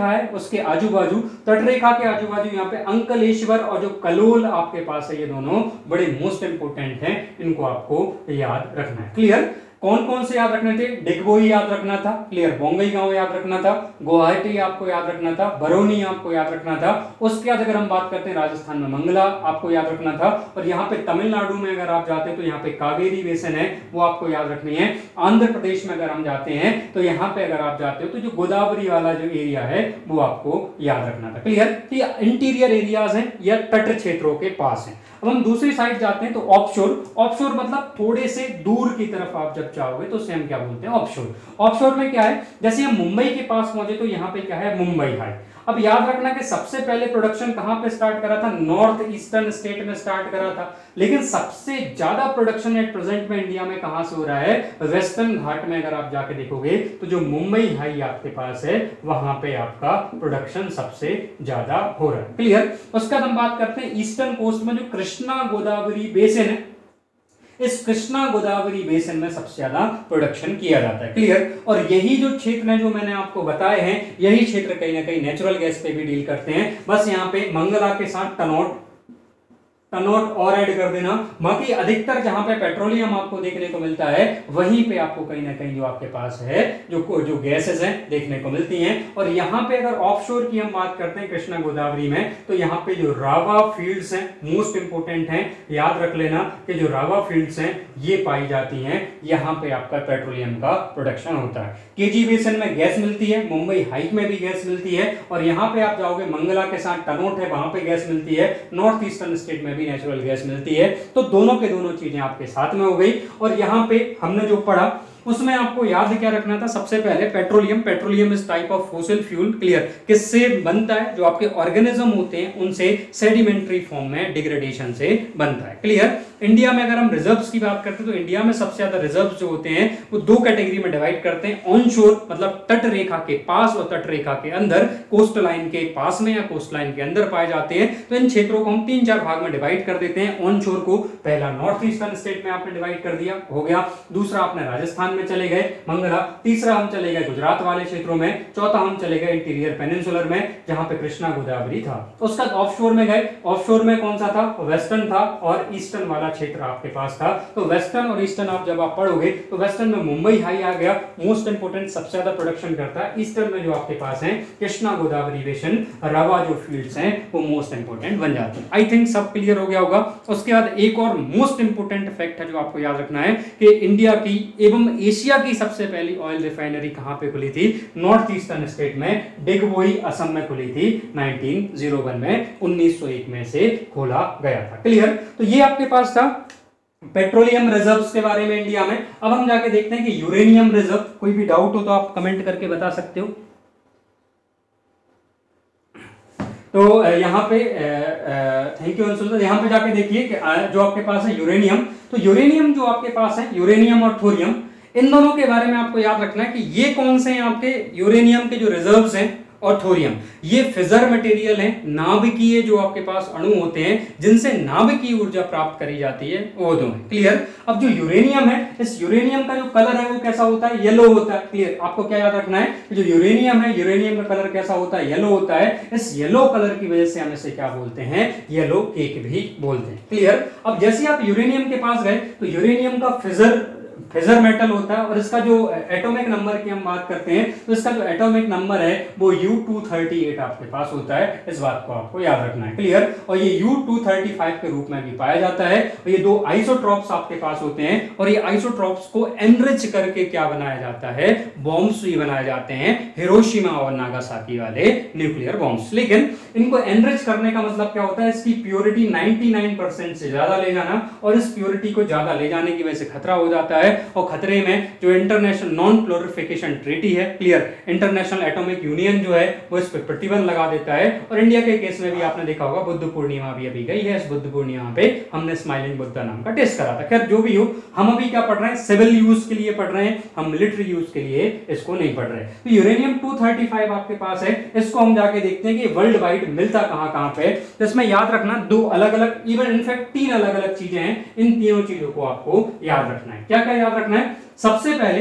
रेखा है उसके आजू बाजू, तट रेखा के आजू बाजू यहाँ पे अंकलेश्वर और जो कलोल आपके पास है, ये दोनों बड़े मोस्ट इंपोर्टेंट हैं, इनको आपको याद रखना है। क्लियर? कौन कौन से याद रखने थे? डिगबोई याद रखना था, क्लियर, बोंगईगांव याद रखना था, गुवाहाटी आपको याद रखना था, बरौनी आपको याद रखना था। उसके बाद अगर हम बात करते हैं राजस्थान में मंगला आपको याद रखना था, और यहाँ पे तमिलनाडु में अगर आप जाते हैं तो यहाँ पे कावेरी बेसिन है वो आपको याद रखनी है। आंध्र प्रदेश में अगर हम जाते हैं तो यहाँ पे अगर आप जाते हो तो जो गोदावरी वाला जो एरिया है वो आपको याद रखना था। क्लियर? तो ये इंटीरियर एरियाज हैं या तट क्षेत्रों के पास हैं। अब हम दूसरी साइड जाते हैं तो ऑफशोर। ऑफशोर मतलब थोड़े से दूर की तरफ आप जब चाहोगे तो उसे हम क्या बोलते हैं? ऑफशोर। ऑफशोर में क्या है, जैसे हम मुंबई के पास पहुंचे तो यहाँ पे क्या है? मुंबई हाई। अब याद रखना कि सबसे पहले प्रोडक्शन कहां पे स्टार्ट करा था? नॉर्थ ईस्टर्न स्टेट में स्टार्ट करा था, लेकिन सबसे ज्यादा प्रोडक्शन एट प्रेजेंट में इंडिया में कहां से हो रहा है? वेस्टर्न घाट में अगर आप जाके देखोगे तो जो मुंबई हाई आपके पास है वहां पे आपका प्रोडक्शन सबसे ज्यादा हो रहा है। क्लियर? उसके बाद हम बात करते हैं ईस्टर्न कोस्ट में जो कृष्णा गोदावरी बेसिन है, इस कृष्णा गोदावरी बेसिन में सबसे ज्यादा प्रोडक्शन किया जाता है। क्लियर? और यही जो क्षेत्र है जो मैंने आपको बताए हैं, यही क्षेत्र कहीं ना कहीं नेचुरल गैस पे भी डील करते हैं। बस यहाँ पे मंगला के साथ टनोट टनोट और ऐड कर देना। बाकी अधिकतर जहां पे पेट्रोलियम आपको देखने को मिलता है वहीं पे आपको कहीं ना कहीं जो आपके पास है जो जो गैसेस हैं देखने को मिलती हैं। और यहाँ पे अगर ऑफशोर की हम बात करते हैं कृष्णा गोदावरी में, तो यहाँ पे जो रावा फील्ड्स हैं मोस्ट इंपोर्टेंट हैं, याद रख लेना कि जो रावा फील्ड्स हैं ये पाई जाती हैं, यहाँ पे आपका पेट्रोलियम का प्रोडक्शन होता है। केजी बेसिन में गैस मिलती है, मुंबई हाइट में भी गैस मिलती है, और यहाँ पे आप जाओगे मंगला के साथ टनोट है वहां पे गैस मिलती है, नॉर्थ ईस्टर्न स्टेट में भी नेचुरल गैस मिलती है। तो दोनों के दोनों चीजें आपके साथ में हो गई। और यहाँ पे हमने जो पढ़ा उसमें आपको याद क्या रखना था? सबसे पहले petroleum. Petroleum is type of fossil fuel. Clear? किससे बनता है? जो आपके ऑर्गेनिज्म होते हैं उनसे सेडिमेंट्री फॉर्म में डिग्रेडेशन से बनता है। क्लियर? इंडिया में अगर हम रिजर्व्स की बात करते हैं तो इंडिया में सबसे ज्यादा रिजर्व्स जो होते हैं वो दो कैटेगरी में डिवाइड करते हैं। ऑनशोर मतलब तट रेखा के पास और तट रेखा के अंदर, कोस्ट लाइन के पास में या कोस्ट लाइन के अंदर पाए जाते हैं। तो इन क्षेत्रों को हम तीन चार भाग में डिवाइड कर देते हैं। ऑनशोर को पहला नॉर्थ ईस्टर्न स्टेट में आपने डिवाइड कर दिया, हो गया। दूसरा आपने राजस्थान में चले गए मंगला, तीसरा हम चले गए गुजरात वाले क्षेत्रों में, चौथा हम चले गए इंटीरियर पेनिनसुलर में जहां पे कृष्णा गोदावरी था। उसका ऑफशोर में गए, ऑफशोर में कौन सा था? वेस्टर्न था, और ईस्टर्न वाला क्षेत्र आपके पास था। तो वेस्टर्न और ईस्टर्न आप जब आप पढ़ोगे तो वेस्टर्न में मुंबई हाई आ गया, मोस्ट इंपोर्टेंट, सबसे ज्यादा प्रोडक्शन करता है। ईस्टर्न में जो आपके पास है कृष्णा गोदावरी बेसिन, रावा जो फील्ड्स हैं वो मोस्ट इंपोर्टेंट बन जाते हैं। आई थिंक सब क्लियर हो गया होगा। उसके बाद एक और मोस्ट इंपोर्टेंट फैक्ट है जो आपको याद रखना है कि इंडिया की एवं एशिया की सबसे पहली ऑयल रिफाइनरी कहां पे खुली थी? नॉर्थ ईस्टर्न स्टेट में, डिगबोई असम में खुली थी नाइनटीन ओ वन में, उन्नीस सौ एक में से खोला गया था। क्लियर? तो ये आपके पास था पेट्रोलियम रिजर्व्स के बारे में इंडिया में। अब हम जाके देखते हैं कि यूरेनियम रिजर्व। कोई भी डाउट हो तो आप कमेंट करके बता सकते हो। तो यहाँ पे थैंक यू अंशुल, यहाँ पे जाके देखिए कि जो आपके पास है यूरेनियम, तो यूरेनियम जो आपके पास है, यूरेनियम और थोरियम, इन दोनों के बारे में आपको याद रखना है कि ये कौन से हैं आपके यूरेनियम के जो रिजर्व्स हैं और थोरियम, ये फिजर मटेरियल हैं, नाभिकीय जो आपके पास अणु होते हैं जिनसे नाभिकीय ऊर्जा प्राप्त करी जाती है, वो दो हैं। क्लियर? अब जो यूरेनियम है, इस यूरेनियम का जो कलर है वो कैसा होता है? येलो होता है। क्लियर? आपको क्या याद रखना है कि जो यूरेनियम है, यूरेनियम का कलर कैसा होता है? येलो होता है। इस येलो कलर की वजह से हम इसे क्या बोलते हैं? येलो केक भी बोलते हैं। क्लियर? अब जैसे आप यूरेनियम के पास गए तो यूरेनियम का फिजर फिजर मेटल होता है, और इसका जो एटॉमिक नंबर की हम बात करते हैं तो इसका जो एटॉमिक नंबर है वो यू टू थर्टी एट आपके पास होता है। इस बात को आपको याद रखना है। क्लियर? और ये यू टू थर्टी फाइव के रूप में भी पाया जाता है। और ये दो आइसोट्रॉप्स आपके पास होते हैं, और ये आइसोट्रॉप्स को एनरिच करके क्या बनाया जाता है? बॉम्ब्स भी बनाए जाते हैं, हिरोशिमा और नागासाकी वाले न्यूक्लियर बॉम्ब्स। लेकिन इनको एनरिच करने का मतलब क्या होता है? इसकी प्योरिटी निन्यानवे परसेंट से ज्यादा ले जाना, और इस प्योरिटी को ज्यादा ले जाने की वजह से खतरा हो जाता है। और खतरे में जो इंटरनेशनल नॉन प्लोरिफिकेशन ट्रीटी है, क्लियर, इंटरनेशनल एटॉमिक यूनियन जो है वो इस पर प्रतिबंध लगा देता है। और इंडिया के केस में भी आपने देखा होगा बुद्ध पूर्णिमा भी अभी गई है, इस बुद्ध पूर्णिमा पे हमने स्माइलिंग बुद्धा नाम का टेस्ट करा था। खैर जो भी हो, हम अभी क्या पढ़ रहे हैं? सिविल यूज के लिए पढ़ रहे हैं, हम मिलिट्री यूज के लिए इसको नहीं पढ़ रहे। तो यूरेनियम टू थर्टी फाइव आपके पास है, इसको हम जाके देखते हैं कि वर्ल्ड वाइड मिलता कहां कहां पे। तो इसमें याद रखना दो अलग अलग, इवन इनफैक्ट तीन अलग अलग चीजें हैं, इन तीनों चीजों को आपको याद रखना है। क्या क्या याद रखना है? सबसे पहले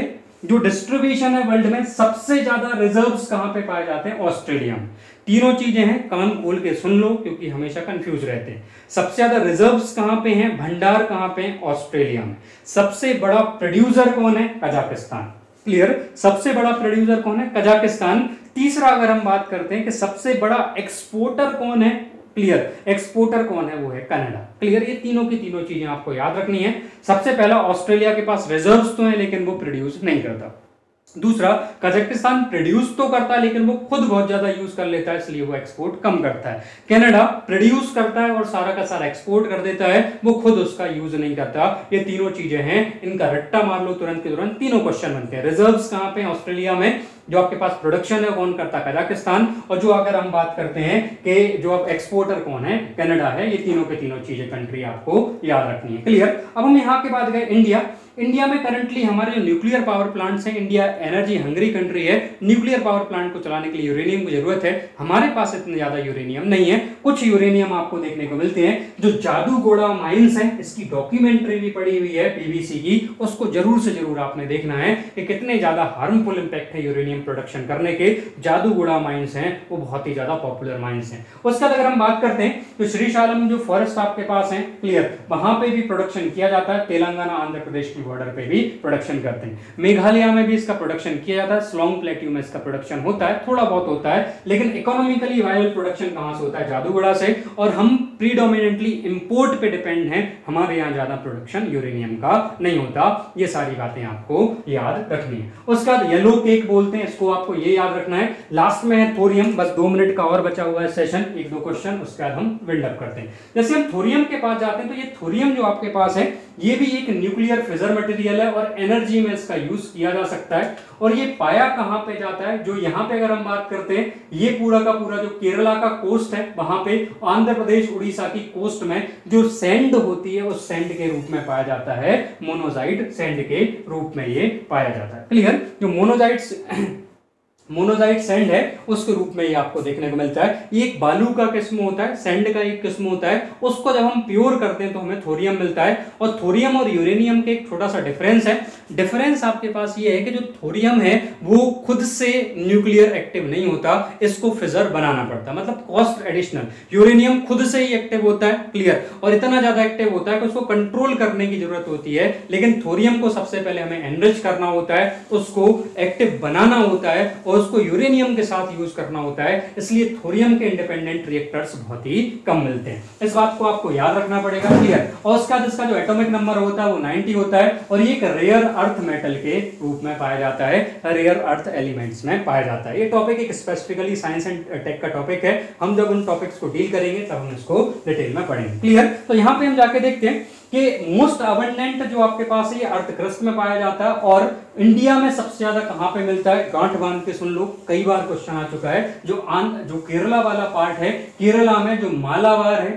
जो डिस्ट्रीब्यूशन है वर्ल्ड में, सबसे ज्यादा रिजर्व्स कहां पे पाए जाते हैं? ऑस्ट्रेलिया में। तीनों चीजें हैं, कान खोल के सुन लो क्योंकि हमेशा कंफ्यूज रहते हैं। सबसे ज्यादा रिजर्व्स कहां पे हैं, भंडार कहां पे हैं? ऑस्ट्रेलिया में। सबसे बड़ा प्रोड्यूसर कौन है? कजाकिस्तान। क्लियर? सबसे बड़ा प्रोड्यूसर कौन है? कजाकिस्तान। तीसरा अगर हम बात करते हैं कि सबसे बड़ा एक्सपोर्टर कौन है, क्लियर, एक्सपोर्टर कौन है? वो है कनाडा। क्लियर? ये तीनों की तीनों चीजें आपको याद रखनी है। सबसे पहला, ऑस्ट्रेलिया के पास रिजर्व्स तो है लेकिन वो प्रोड्यूस नहीं करता। दूसरा, कजाकिस्तान प्रोड्यूस तो करता है लेकिन वो खुद बहुत ज्यादा यूज कर लेता है, इसलिए वो एक्सपोर्ट कम करता है। कनाडा प्रोड्यूस करता है और सारा का सारा एक्सपोर्ट कर देता है, वो खुद उसका यूज नहीं करता। ये तीनों चीजें हैं, इनका रट्टा मार लो तुरंत के तुरंत, तीनों क्वेश्चन बनते हैं। रिजर्व्स कहां पे? ऑस्ट्रेलिया में। जो आपके पास प्रोडक्शन है कौन करता है? कजाकिस्तान। और जो अगर हम बात करते हैं कि जो अब एक्सपोर्टर कौन है, कनाडा है। ये तीनों के तीनों चीजें कंट्री आपको याद रखनी है। क्लियर? अब हम यहाँ के बाद गए इंडिया। इंडिया में करंटली हमारे जो न्यूक्लियर पावर प्लांट्स हैं, इंडिया एनर्जी हंगरी कंट्री है। न्यूक्लियर पावर प्लांट को चलाने के लिए यूरेनियम की जरूरत है। हमारे पास इतने ज्यादा यूरेनियम नहीं है। कुछ यूरेनियम आपको देखने को मिलते हैं। जो जादूगोड़ा माइंस है, इसकी डॉक्यूमेंट्री भी पड़ी हुई है पीबीसी की, उसको जरूर से जरूर आपने देखना है कि कितने ज्यादा हार्मफुल इंपैक्ट है यूरेनियम प्रोडक्शन करने के। जादूगोड़ा माइंस हैं वो बहुत ही ज्यादा पॉपुलर माइंस हैं। उसके बाद अगर हम बात करते हैं तो श्रीशालम जो फॉरेस्ट आपके पास है, क्लियर, वहां पे भी प्रोडक्शन किया जाता है। तेलंगाना आंध्र प्रदेश की बॉर्डर पे भी प्रोडक्शन करते हैं। मेघालय में भी इसका प्रोडक्शन किया जाता है। स्लोंग प्लेट्यू में इसका प्रोडक्शन होता है, थोड़ा बहुत होता है, लेकिन इकोनॉमिकली वायबल प्रोडक्शन कहां से होता है? जादूगोड़ा से। और हम प्रीडोमिनेंटली इंपोर्ट पे डिपेंड हैं, हमारे यहां ज्यादा प्रोडक्शन यूरेनियम का नहीं होता। ये सारी बातें आपको याद रखनी है। उसके बाद येलो केक बोलते हैं, इसको आपको ये याद रखना है। लास्ट में है थोरियम। बस दो मिनट का और बचा हुआ है सेशन, एक दो क्वेश्चन, उसके बाद हम बिल्ड अप करते हैं। जैसे हम थोरियम के पास जाते हैं तो ये थोरियम जो आपके पास है, ये भी एक न्यूक्लियर फिजर मटेरियल है और एनर्जी में इसका यूज किया जा सकता है। और ये पाया कहां पे जाता है? जो यहां पे अगर हम बात करते हैं, ये पूरा का पूरा जो केरला का कोस्ट है, वहां पे आंध्र प्रदेश उड़ीसा की कोस्ट में जो सैंड होती है, उस सैंड के रूप में पाया जाता है। मोनोजाइट सैंड के रूप में ये पाया जाता है। क्लियर? जो मोनोजाइट मोनोजाइट सैंड है उसके रूप में ये आपको देखने को मिलता है। ये एक बालू का किस्म होता है, सैंड का एक किस्म होता है। उसको जब हम प्योर करते हैं तो हमें थोरियम मिलता है। और थोरियम और यूरेनियम के एक छोटा सा डिफरेंस है। डिफरेंस आपके पास ये है कि जो थोरियम है वो खुद से न्यूक्लियर एक्टिव नहीं होता, इसको फिजर बनाना पड़ता है, मतलब कॉस्ट एडिशनल। यूरेनियम खुद से ही एक्टिव होता है, क्लियर, और इतना ज्यादा एक्टिव होता है कि उसको कंट्रोल करने की जरूरत होती है। लेकिन थोरियम को सबसे पहले हमें एनरिच करना होता है, उसको एक्टिव बनाना होता है और उसको यूरेनियम के साथ यूज करना होता है। इसलिए थोरियम के इंडिपेंडेंट रिएक्टर्स बहुत ही कम मिलते हैं। इस बात को आपको याद रखना पड़ेगा, क्लियर। और उसका जिसका जो एटॉमिक नंबर होता है वो नाइंटी होता है और ये एक रेयर अर्थ मेटल के रूप में पाया जाता है, रेयर अर्थ एलिमेंट्स में पाया जाता है। ये टॉपिक एक स्पेसिफिकली साइंस एंड टेक का टॉपिक है। हम जब उन टॉपिक्स को डील करेंगे तब हम इसको डिटेल में पढ़ेंगे, क्लियर। तो यहां पे हम जाके देखते हैं कि मोस्ट अबंडेंट जो आपके पास है ये अर्थ क्रस्ट में पाया जाता है। और इंडिया में सबसे ज्यादा कहां पे मिलता है? गांठ बांध के सुन लो, कई बार क्वेश्चन आ चुका है। जो आन जो केरला वाला पार्ट है, केरला में जो मालाबार है,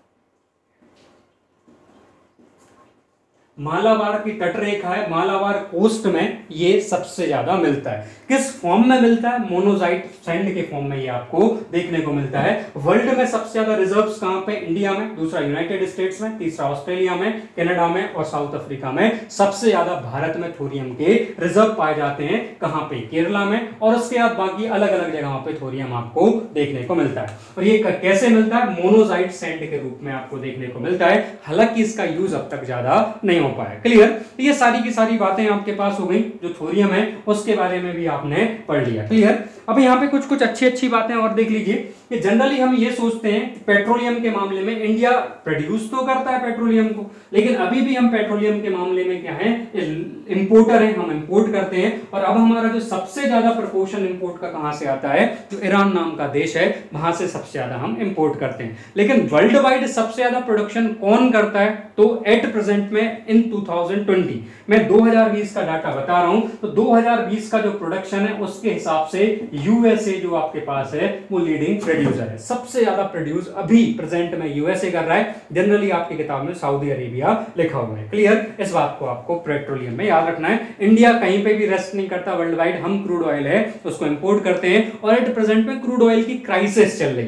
मालाबार की तटरेखा है, मालाबार कोस्ट में ये सबसे ज्यादा मिलता है। किस फॉर्म में मिलता है? मोनोजाइट सैंड के फॉर्म में ये आपको देखने को मिलता है। वर्ल्ड में सबसे ज्यादा रिजर्व्स कहां पे? इंडिया में, दूसरा यूनाइटेड स्टेट्स में, तीसरा ऑस्ट्रेलिया में, कनाडा में और साउथ अफ्रीका में। सबसे ज्यादा भारत में थोरियम के रिजर्व पाए जाते हैं, कहां पे? केरला में। और उसके बाद बाकी अलग अलग जगहों पे थोरियम आपको देखने को मिलता है। और ये कैसे मिलता है? मोनोजाइट सैंड के रूप में आपको देखने को मिलता है। हालांकि इसका यूज अब तक ज्यादा नहीं हो पाया, क्लियर। ये सारी की सारी बातें आपके पास हो गई। जो थोरियम है उसके बारे में भी आपने पढ़ लिया, क्लियर। अब यहाँ पे कुछ कुछ अच्छी अच्छी बातें और देख लीजिए कि जनरली हम ये सोचते हैं कि पेट्रोलियम के मामले में इंडिया प्रोड्यूस तो करता है पेट्रोलियम को, लेकिन अभी भी हम पेट्रोलियम के मामले में क्या है? इंपोर्टर हैं, हम इंपोर्ट करते हैं। और अब हमारा जो सबसे ज्यादा प्रपोर्शन इंपोर्ट का कहां से आता है? जो ईरान नाम का देश है, वहां से सबसे ज्यादा हम इंपोर्ट करते हैं। लेकिन वर्ल्ड वाइड सबसे ज्यादा प्रोडक्शन कौन करता है? तो एट प्रेजेंट में इन टू थाउजेंड ट्वेंटी, मैं दो हज़ार बीस का डाटा बता रहा हूं, तो दो हज़ार बीस का जो प्रोडक्शन है उसके हिसाब से यूएसए जो आपके पास है वो लीडिंग प्रोड्यूसर है। सबसे ज्यादा प्रोड्यूस अभी प्रेजेंट में यूएसए कर रहा है। जनरली आपकी किताब में सऊदी अरेबिया लिखा हुआ है, क्लियर। इस बात को आपको पेट्रोलियम में याद रखना है। इंडिया कहीं पे भी रेस्ट नहीं करता वर्ल्ड वाइड। हम क्रूड ऑयल है उसको इंपोर्ट करते हैं और एट प्रेजेंट में क्रूड ऑयल की क्राइसिस चल रही है।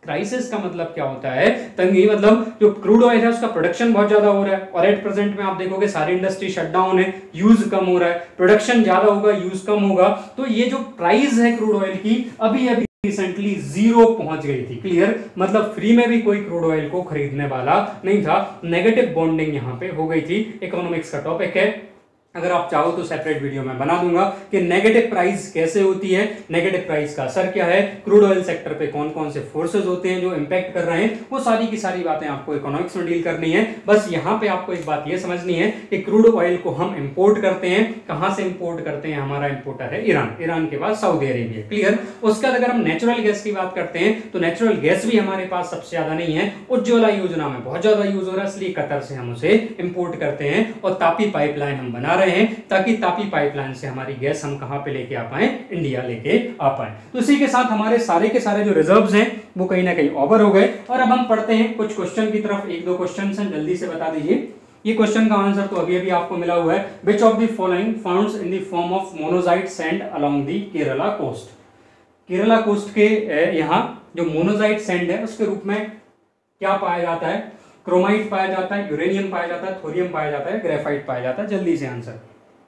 क्राइसिस का मतलब क्या होता है, तंगी, मतलब जो क्रूड ऑयल है उसका प्रोडक्शन बहुत ज्यादा हो रहा है और एट प्रेजेंट में आप देखोगे सारी इंडस्ट्री शटडाउन है, यूज कम हो रहा है, प्रोडक्शन ज्यादा होगा, यूज कम होगा, तो ये जो प्राइस है क्रूड ऑयल की अभी अभी रिसेंटली जीरो पहुंच गई थी। क्लियर, मतलब फ्री में भी कोई क्रूड ऑयल को खरीदने वाला नहीं था, नेगेटिव बॉन्डिंग यहां पे हो गई थी। इकोनॉमिक्स का टॉपिक है, अगर आप चाहो तो सेपरेट वीडियो में बना दूंगा कि नेगेटिव प्राइस कैसे होती है, नेगेटिव प्राइस का असर क्या है, क्रूड ऑयल सेक्टर पे कौन कौन से फोर्सेस होते हैं जो इंपैक्ट कर रहे हैं, वो सारी की सारी बातें आपको इकोनॉमिक्स में डील करनी है। बस यहाँ पे आपको एक बात ये समझनी है कि क्रूड ऑयल को हम इंपोर्ट करते हैं, कहां से इंपोर्ट करते हैं, हमारा इंपोर्टर है ईरान, ईरान के बाद सऊदी अरेबिया। क्लियर, उसके बाद अगर हम नेचुरल गैस की बात करते हैं तो नेचुरल गैस भी हमारे पास सबसे ज्यादा नहीं है, उज्ज्वला योजना में बहुत ज्यादा यूज हो रहा है, इसलिए कतर से हम उसे इंपोर्ट करते हैं और तापी पाइपलाइन हम बना रहे हैं ताकि तापी पाइपलाइन से हमारी गैस हम कहां पे लेके आ पाए, इंडिया लेके आ पाए। तो इसी के साथ हमारे सारे के सारे जो रिजर्व्स हैं वो कहीं ना कहीं ओवर हो गए। और अब हम पढ़ते हैं कुछ क्वेश्चन की तरफ, एक दो क्वेश्चन हैं, जल्दी से बता दीजिए। ये क्वेश्चन का आंसर तो अभी अभी आपको मिला हुआ है, which of the following founds in the form of monazite sand along the Kerala coast. Kerala coast के यहाँ जो मोनोजाइट सैंड है उसके रूप में क्या पाया जाता है, क्रोमाइट पाया जाता है, यूरेनियम पाया जाता है, थोरियम पाया जाता है, ग्रेफाइट पाया जाता है। जल्दी से आंसर।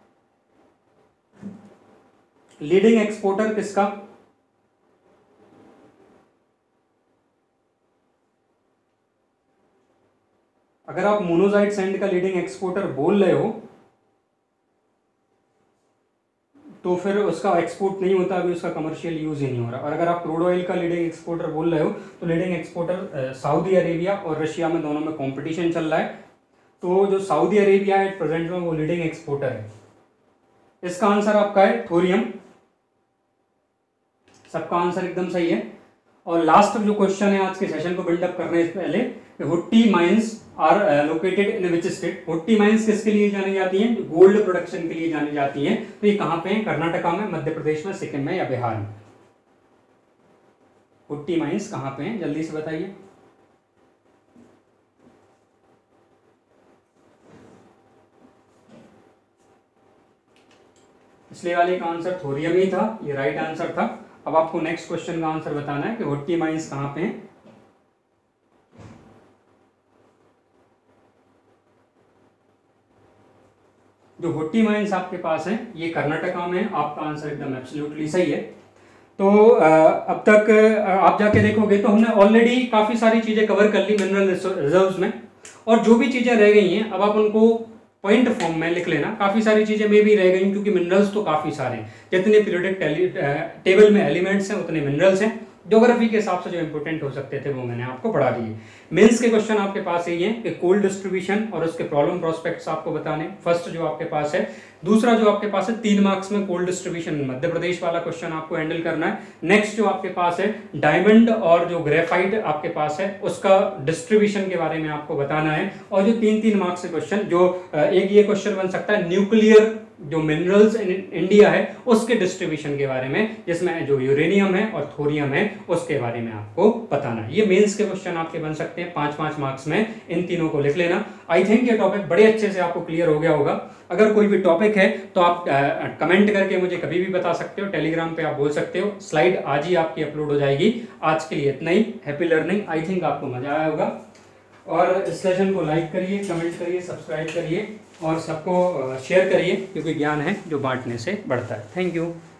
लीडिंग एक्सपोर्टर किसका, अगर आप मोनोजाइट सैंड का लीडिंग एक्सपोर्टर बोल रहे हो तो फिर उसका एक्सपोर्ट नहीं होता, अभी उसका कमर्शियल यूज ही नहीं हो रहा। और अगर आप क्रूड ऑयल का लीडिंग एक्सपोर्टर बोल रहे हो तो लीडिंग एक्सपोर्टर सऊदी अरेबिया और रशिया में दोनों में कंपटीशन चल रहा है, तो जो सऊदी अरेबिया एट प्रेजेंट में वो लीडिंग एक्सपोर्टर है। इसका आंसर आपका है थोरियम, सबका आंसर एकदम सही है। और लास्ट जो क्वेश्चन है आज के सेशन को बिल्डअप करने से पहले, Hutti mines are located in which state. Hutti mines किसके लिए जानी जाती हैं, गोल्ड प्रोडक्शन के लिए जानी जाती हैं, तो ये कहां पे है, कर्नाटका में, मध्य प्रदेश में, सिक्किम में या बिहार में। हुट्टी माइंस कहां पे हैं, जल्दी से बताइए। इसलिए वाले का आंसर थोरियम ही था, ये राइट आंसर था। अब आपको नेक्स्ट क्वेश्चन का आंसर बताना है कि हुट्टी माइंस कहां पे हैं। जो हुट्टी माइंस आपके पास है ये कर्नाटका में है, आपका आंसर एकदम एब्सोल्युटली सही है। तो अब तक आप जाके देखोगे तो हमने ऑलरेडी काफी सारी चीजें कवर कर ली मिनरल रिजर्व्स में, और जो भी चीजें रह गई हैं अब आप उनको पॉइंट फॉर्म में लिख लेना। काफी सारी चीजें में भी रह गई क्योंकि मिनरल्स तो काफी सारे हैं, जितने पीरियोडिक टेबल में एलिमेंट्स हैं उतने मिनरल्स हैं। ज्योग्राफी के हिसाब से जो इंपोर्टेंट हो सकते थे वो मैंने आपको पढ़ा दिए। मेंस के क्वेश्चन आपके पास यही है कि कोल डिस्ट्रीब्यूशन और उसके प्रॉब्लम प्रोस्पेक्ट्स आपको बताने, फर्स्ट जो आपके पास है। दूसरा जो आपके पास है तीन मार्क्स में कोल डिस्ट्रीब्यूशन मध्य प्रदेश वाला क्वेश्चन आपको हैंडल करना है। नेक्स्ट जो आपके पास है डायमंड और जो ग्रेफाइट आपके पास है उसका डिस्ट्रीब्यूशन के बारे में आपको बताना है। और जो तीन तीन मार्क्स के क्वेश्चन, जो एक ये क्वेश्चन बन सकता है न्यूक्लियर जो मिनरल्स इन इंडिया है उसके डिस्ट्रीब्यूशन के बारे में, जिसमें जो यूरेनियम है और थोरियम है उसके बारे में आपको बताना है। ये मेंस के क्वेश्चन आपके बन सकते हैं पांच पांच मार्क्स में, इन तीनों को लिख लेना। आई थिंक ये टॉपिक बड़े अच्छे से आपको क्लियर हो गया होगा। अगर कोई भी टॉपिक है तो आप कमेंट करके मुझे कभी भी बता सकते हो, टेलीग्राम पे आप बोल सकते हो। स्लाइड आज ही आपकी अपलोड हो जाएगी। आज के लिए इतना ही। Happy learning. आई थिंक आपको मजा आया होगा। और इस सेशन को लाइक करिए, कमेंट करिए, सब्सक्राइब करिए और सबको शेयर करिए, क्योंकि ज्ञान है जो बांटने से बढ़ता है। Thank you.